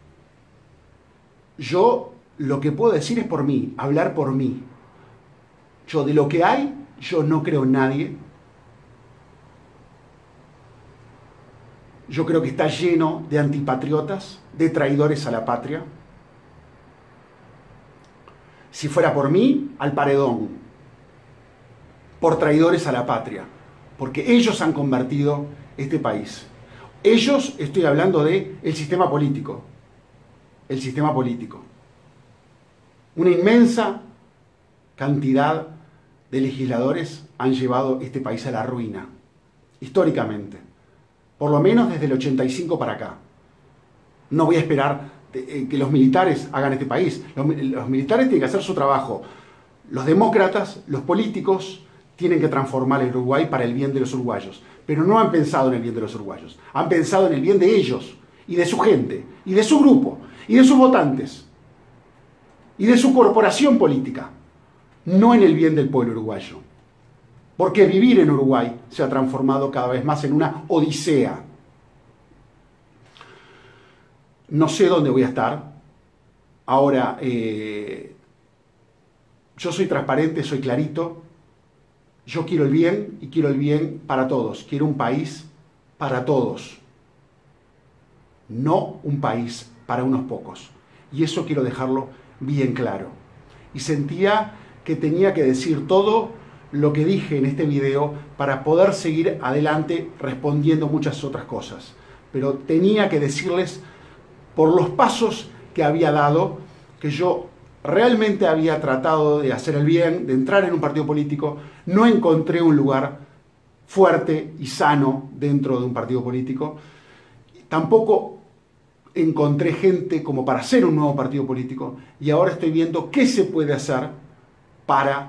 Yo lo que puedo decir es por mí, hablar por mí. Yo de lo que hay, yo no creo en nadie. Yo creo que está lleno de antipatriotas, de traidores a la patria. Si fuera por mí, al paredón. Por traidores a la patria, porque ellos han convertido este país. Ellos, estoy hablando de el sistema político. El sistema político. Una inmensa cantidad de legisladores han llevado este país a la ruina, históricamente. Por lo menos desde el 85 para acá. No voy a esperar que los militares hagan este país. Los militares tienen que hacer su trabajo. Los demócratas, los políticos, tienen que transformar el Uruguay para el bien de los uruguayos. Pero no han pensado en el bien de los uruguayos. Han pensado en el bien de ellos, y de su gente, y de su grupo, y de sus votantes, y de su corporación política. No en el bien del pueblo uruguayo. Porque vivir en Uruguay se ha transformado cada vez más en una odisea. No sé dónde voy a estar. Ahora, yo soy transparente, soy clarito. Yo quiero el bien y quiero el bien para todos. Quiero un país para todos. No un país para unos pocos. Y eso quiero dejarlo bien claro. y sentía que tenía que decir todo lo que dije en este video para poder seguir adelante respondiendo muchas otras cosas. Pero tenía que decirles por los pasos que había dado, que yo realmente había tratado de hacer el bien, de entrar en un partido político. No encontré un lugar fuerte y sano dentro de un partido político. Tampoco encontré gente como para hacer un nuevo partido político, y ahora estoy viendo qué se puede hacer para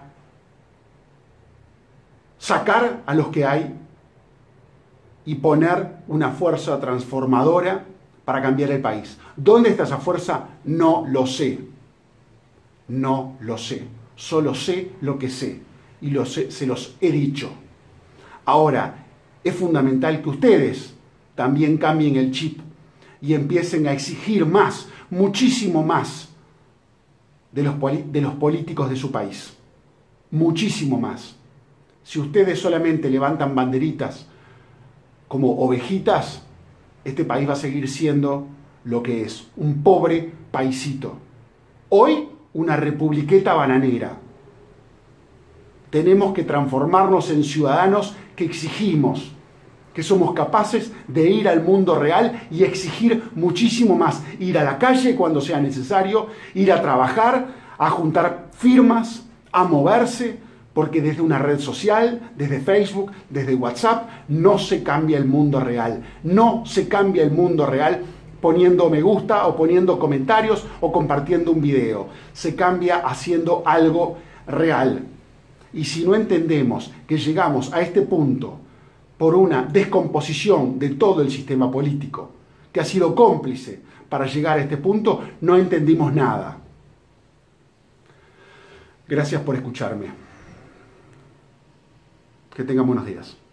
sacar a los que hay y poner una fuerza transformadora para cambiar el país. ¿Dónde está esa fuerza? No lo sé. No lo sé. Solo sé lo que sé. Y se los he dicho. Ahora, es fundamental que ustedes también cambien el chip y empiecen a exigir más, muchísimo más, de los políticos de su país. Muchísimo más. Si ustedes solamente levantan banderitas como ovejitas, este país va a seguir siendo lo que es, un pobre paisito. Hoy, una republiqueta bananera. Tenemos que transformarnos en ciudadanos que exigimos, que somos capaces de ir al mundo real y exigir muchísimo más. Ir a la calle cuando sea necesario, ir a trabajar, a juntar firmas, a moverse, porque desde una red social, desde Facebook, desde WhatsApp, no se cambia el mundo real. No se cambia el mundo real poniendo me gusta o poniendo comentarios o compartiendo un video. Se cambia haciendo algo real. Y si no entendemos que llegamos a este punto por una descomposición de todo el sistema político, que ha sido cómplice para llegar a este punto, no entendimos nada. Gracias por escucharme. Que tengan buenos días.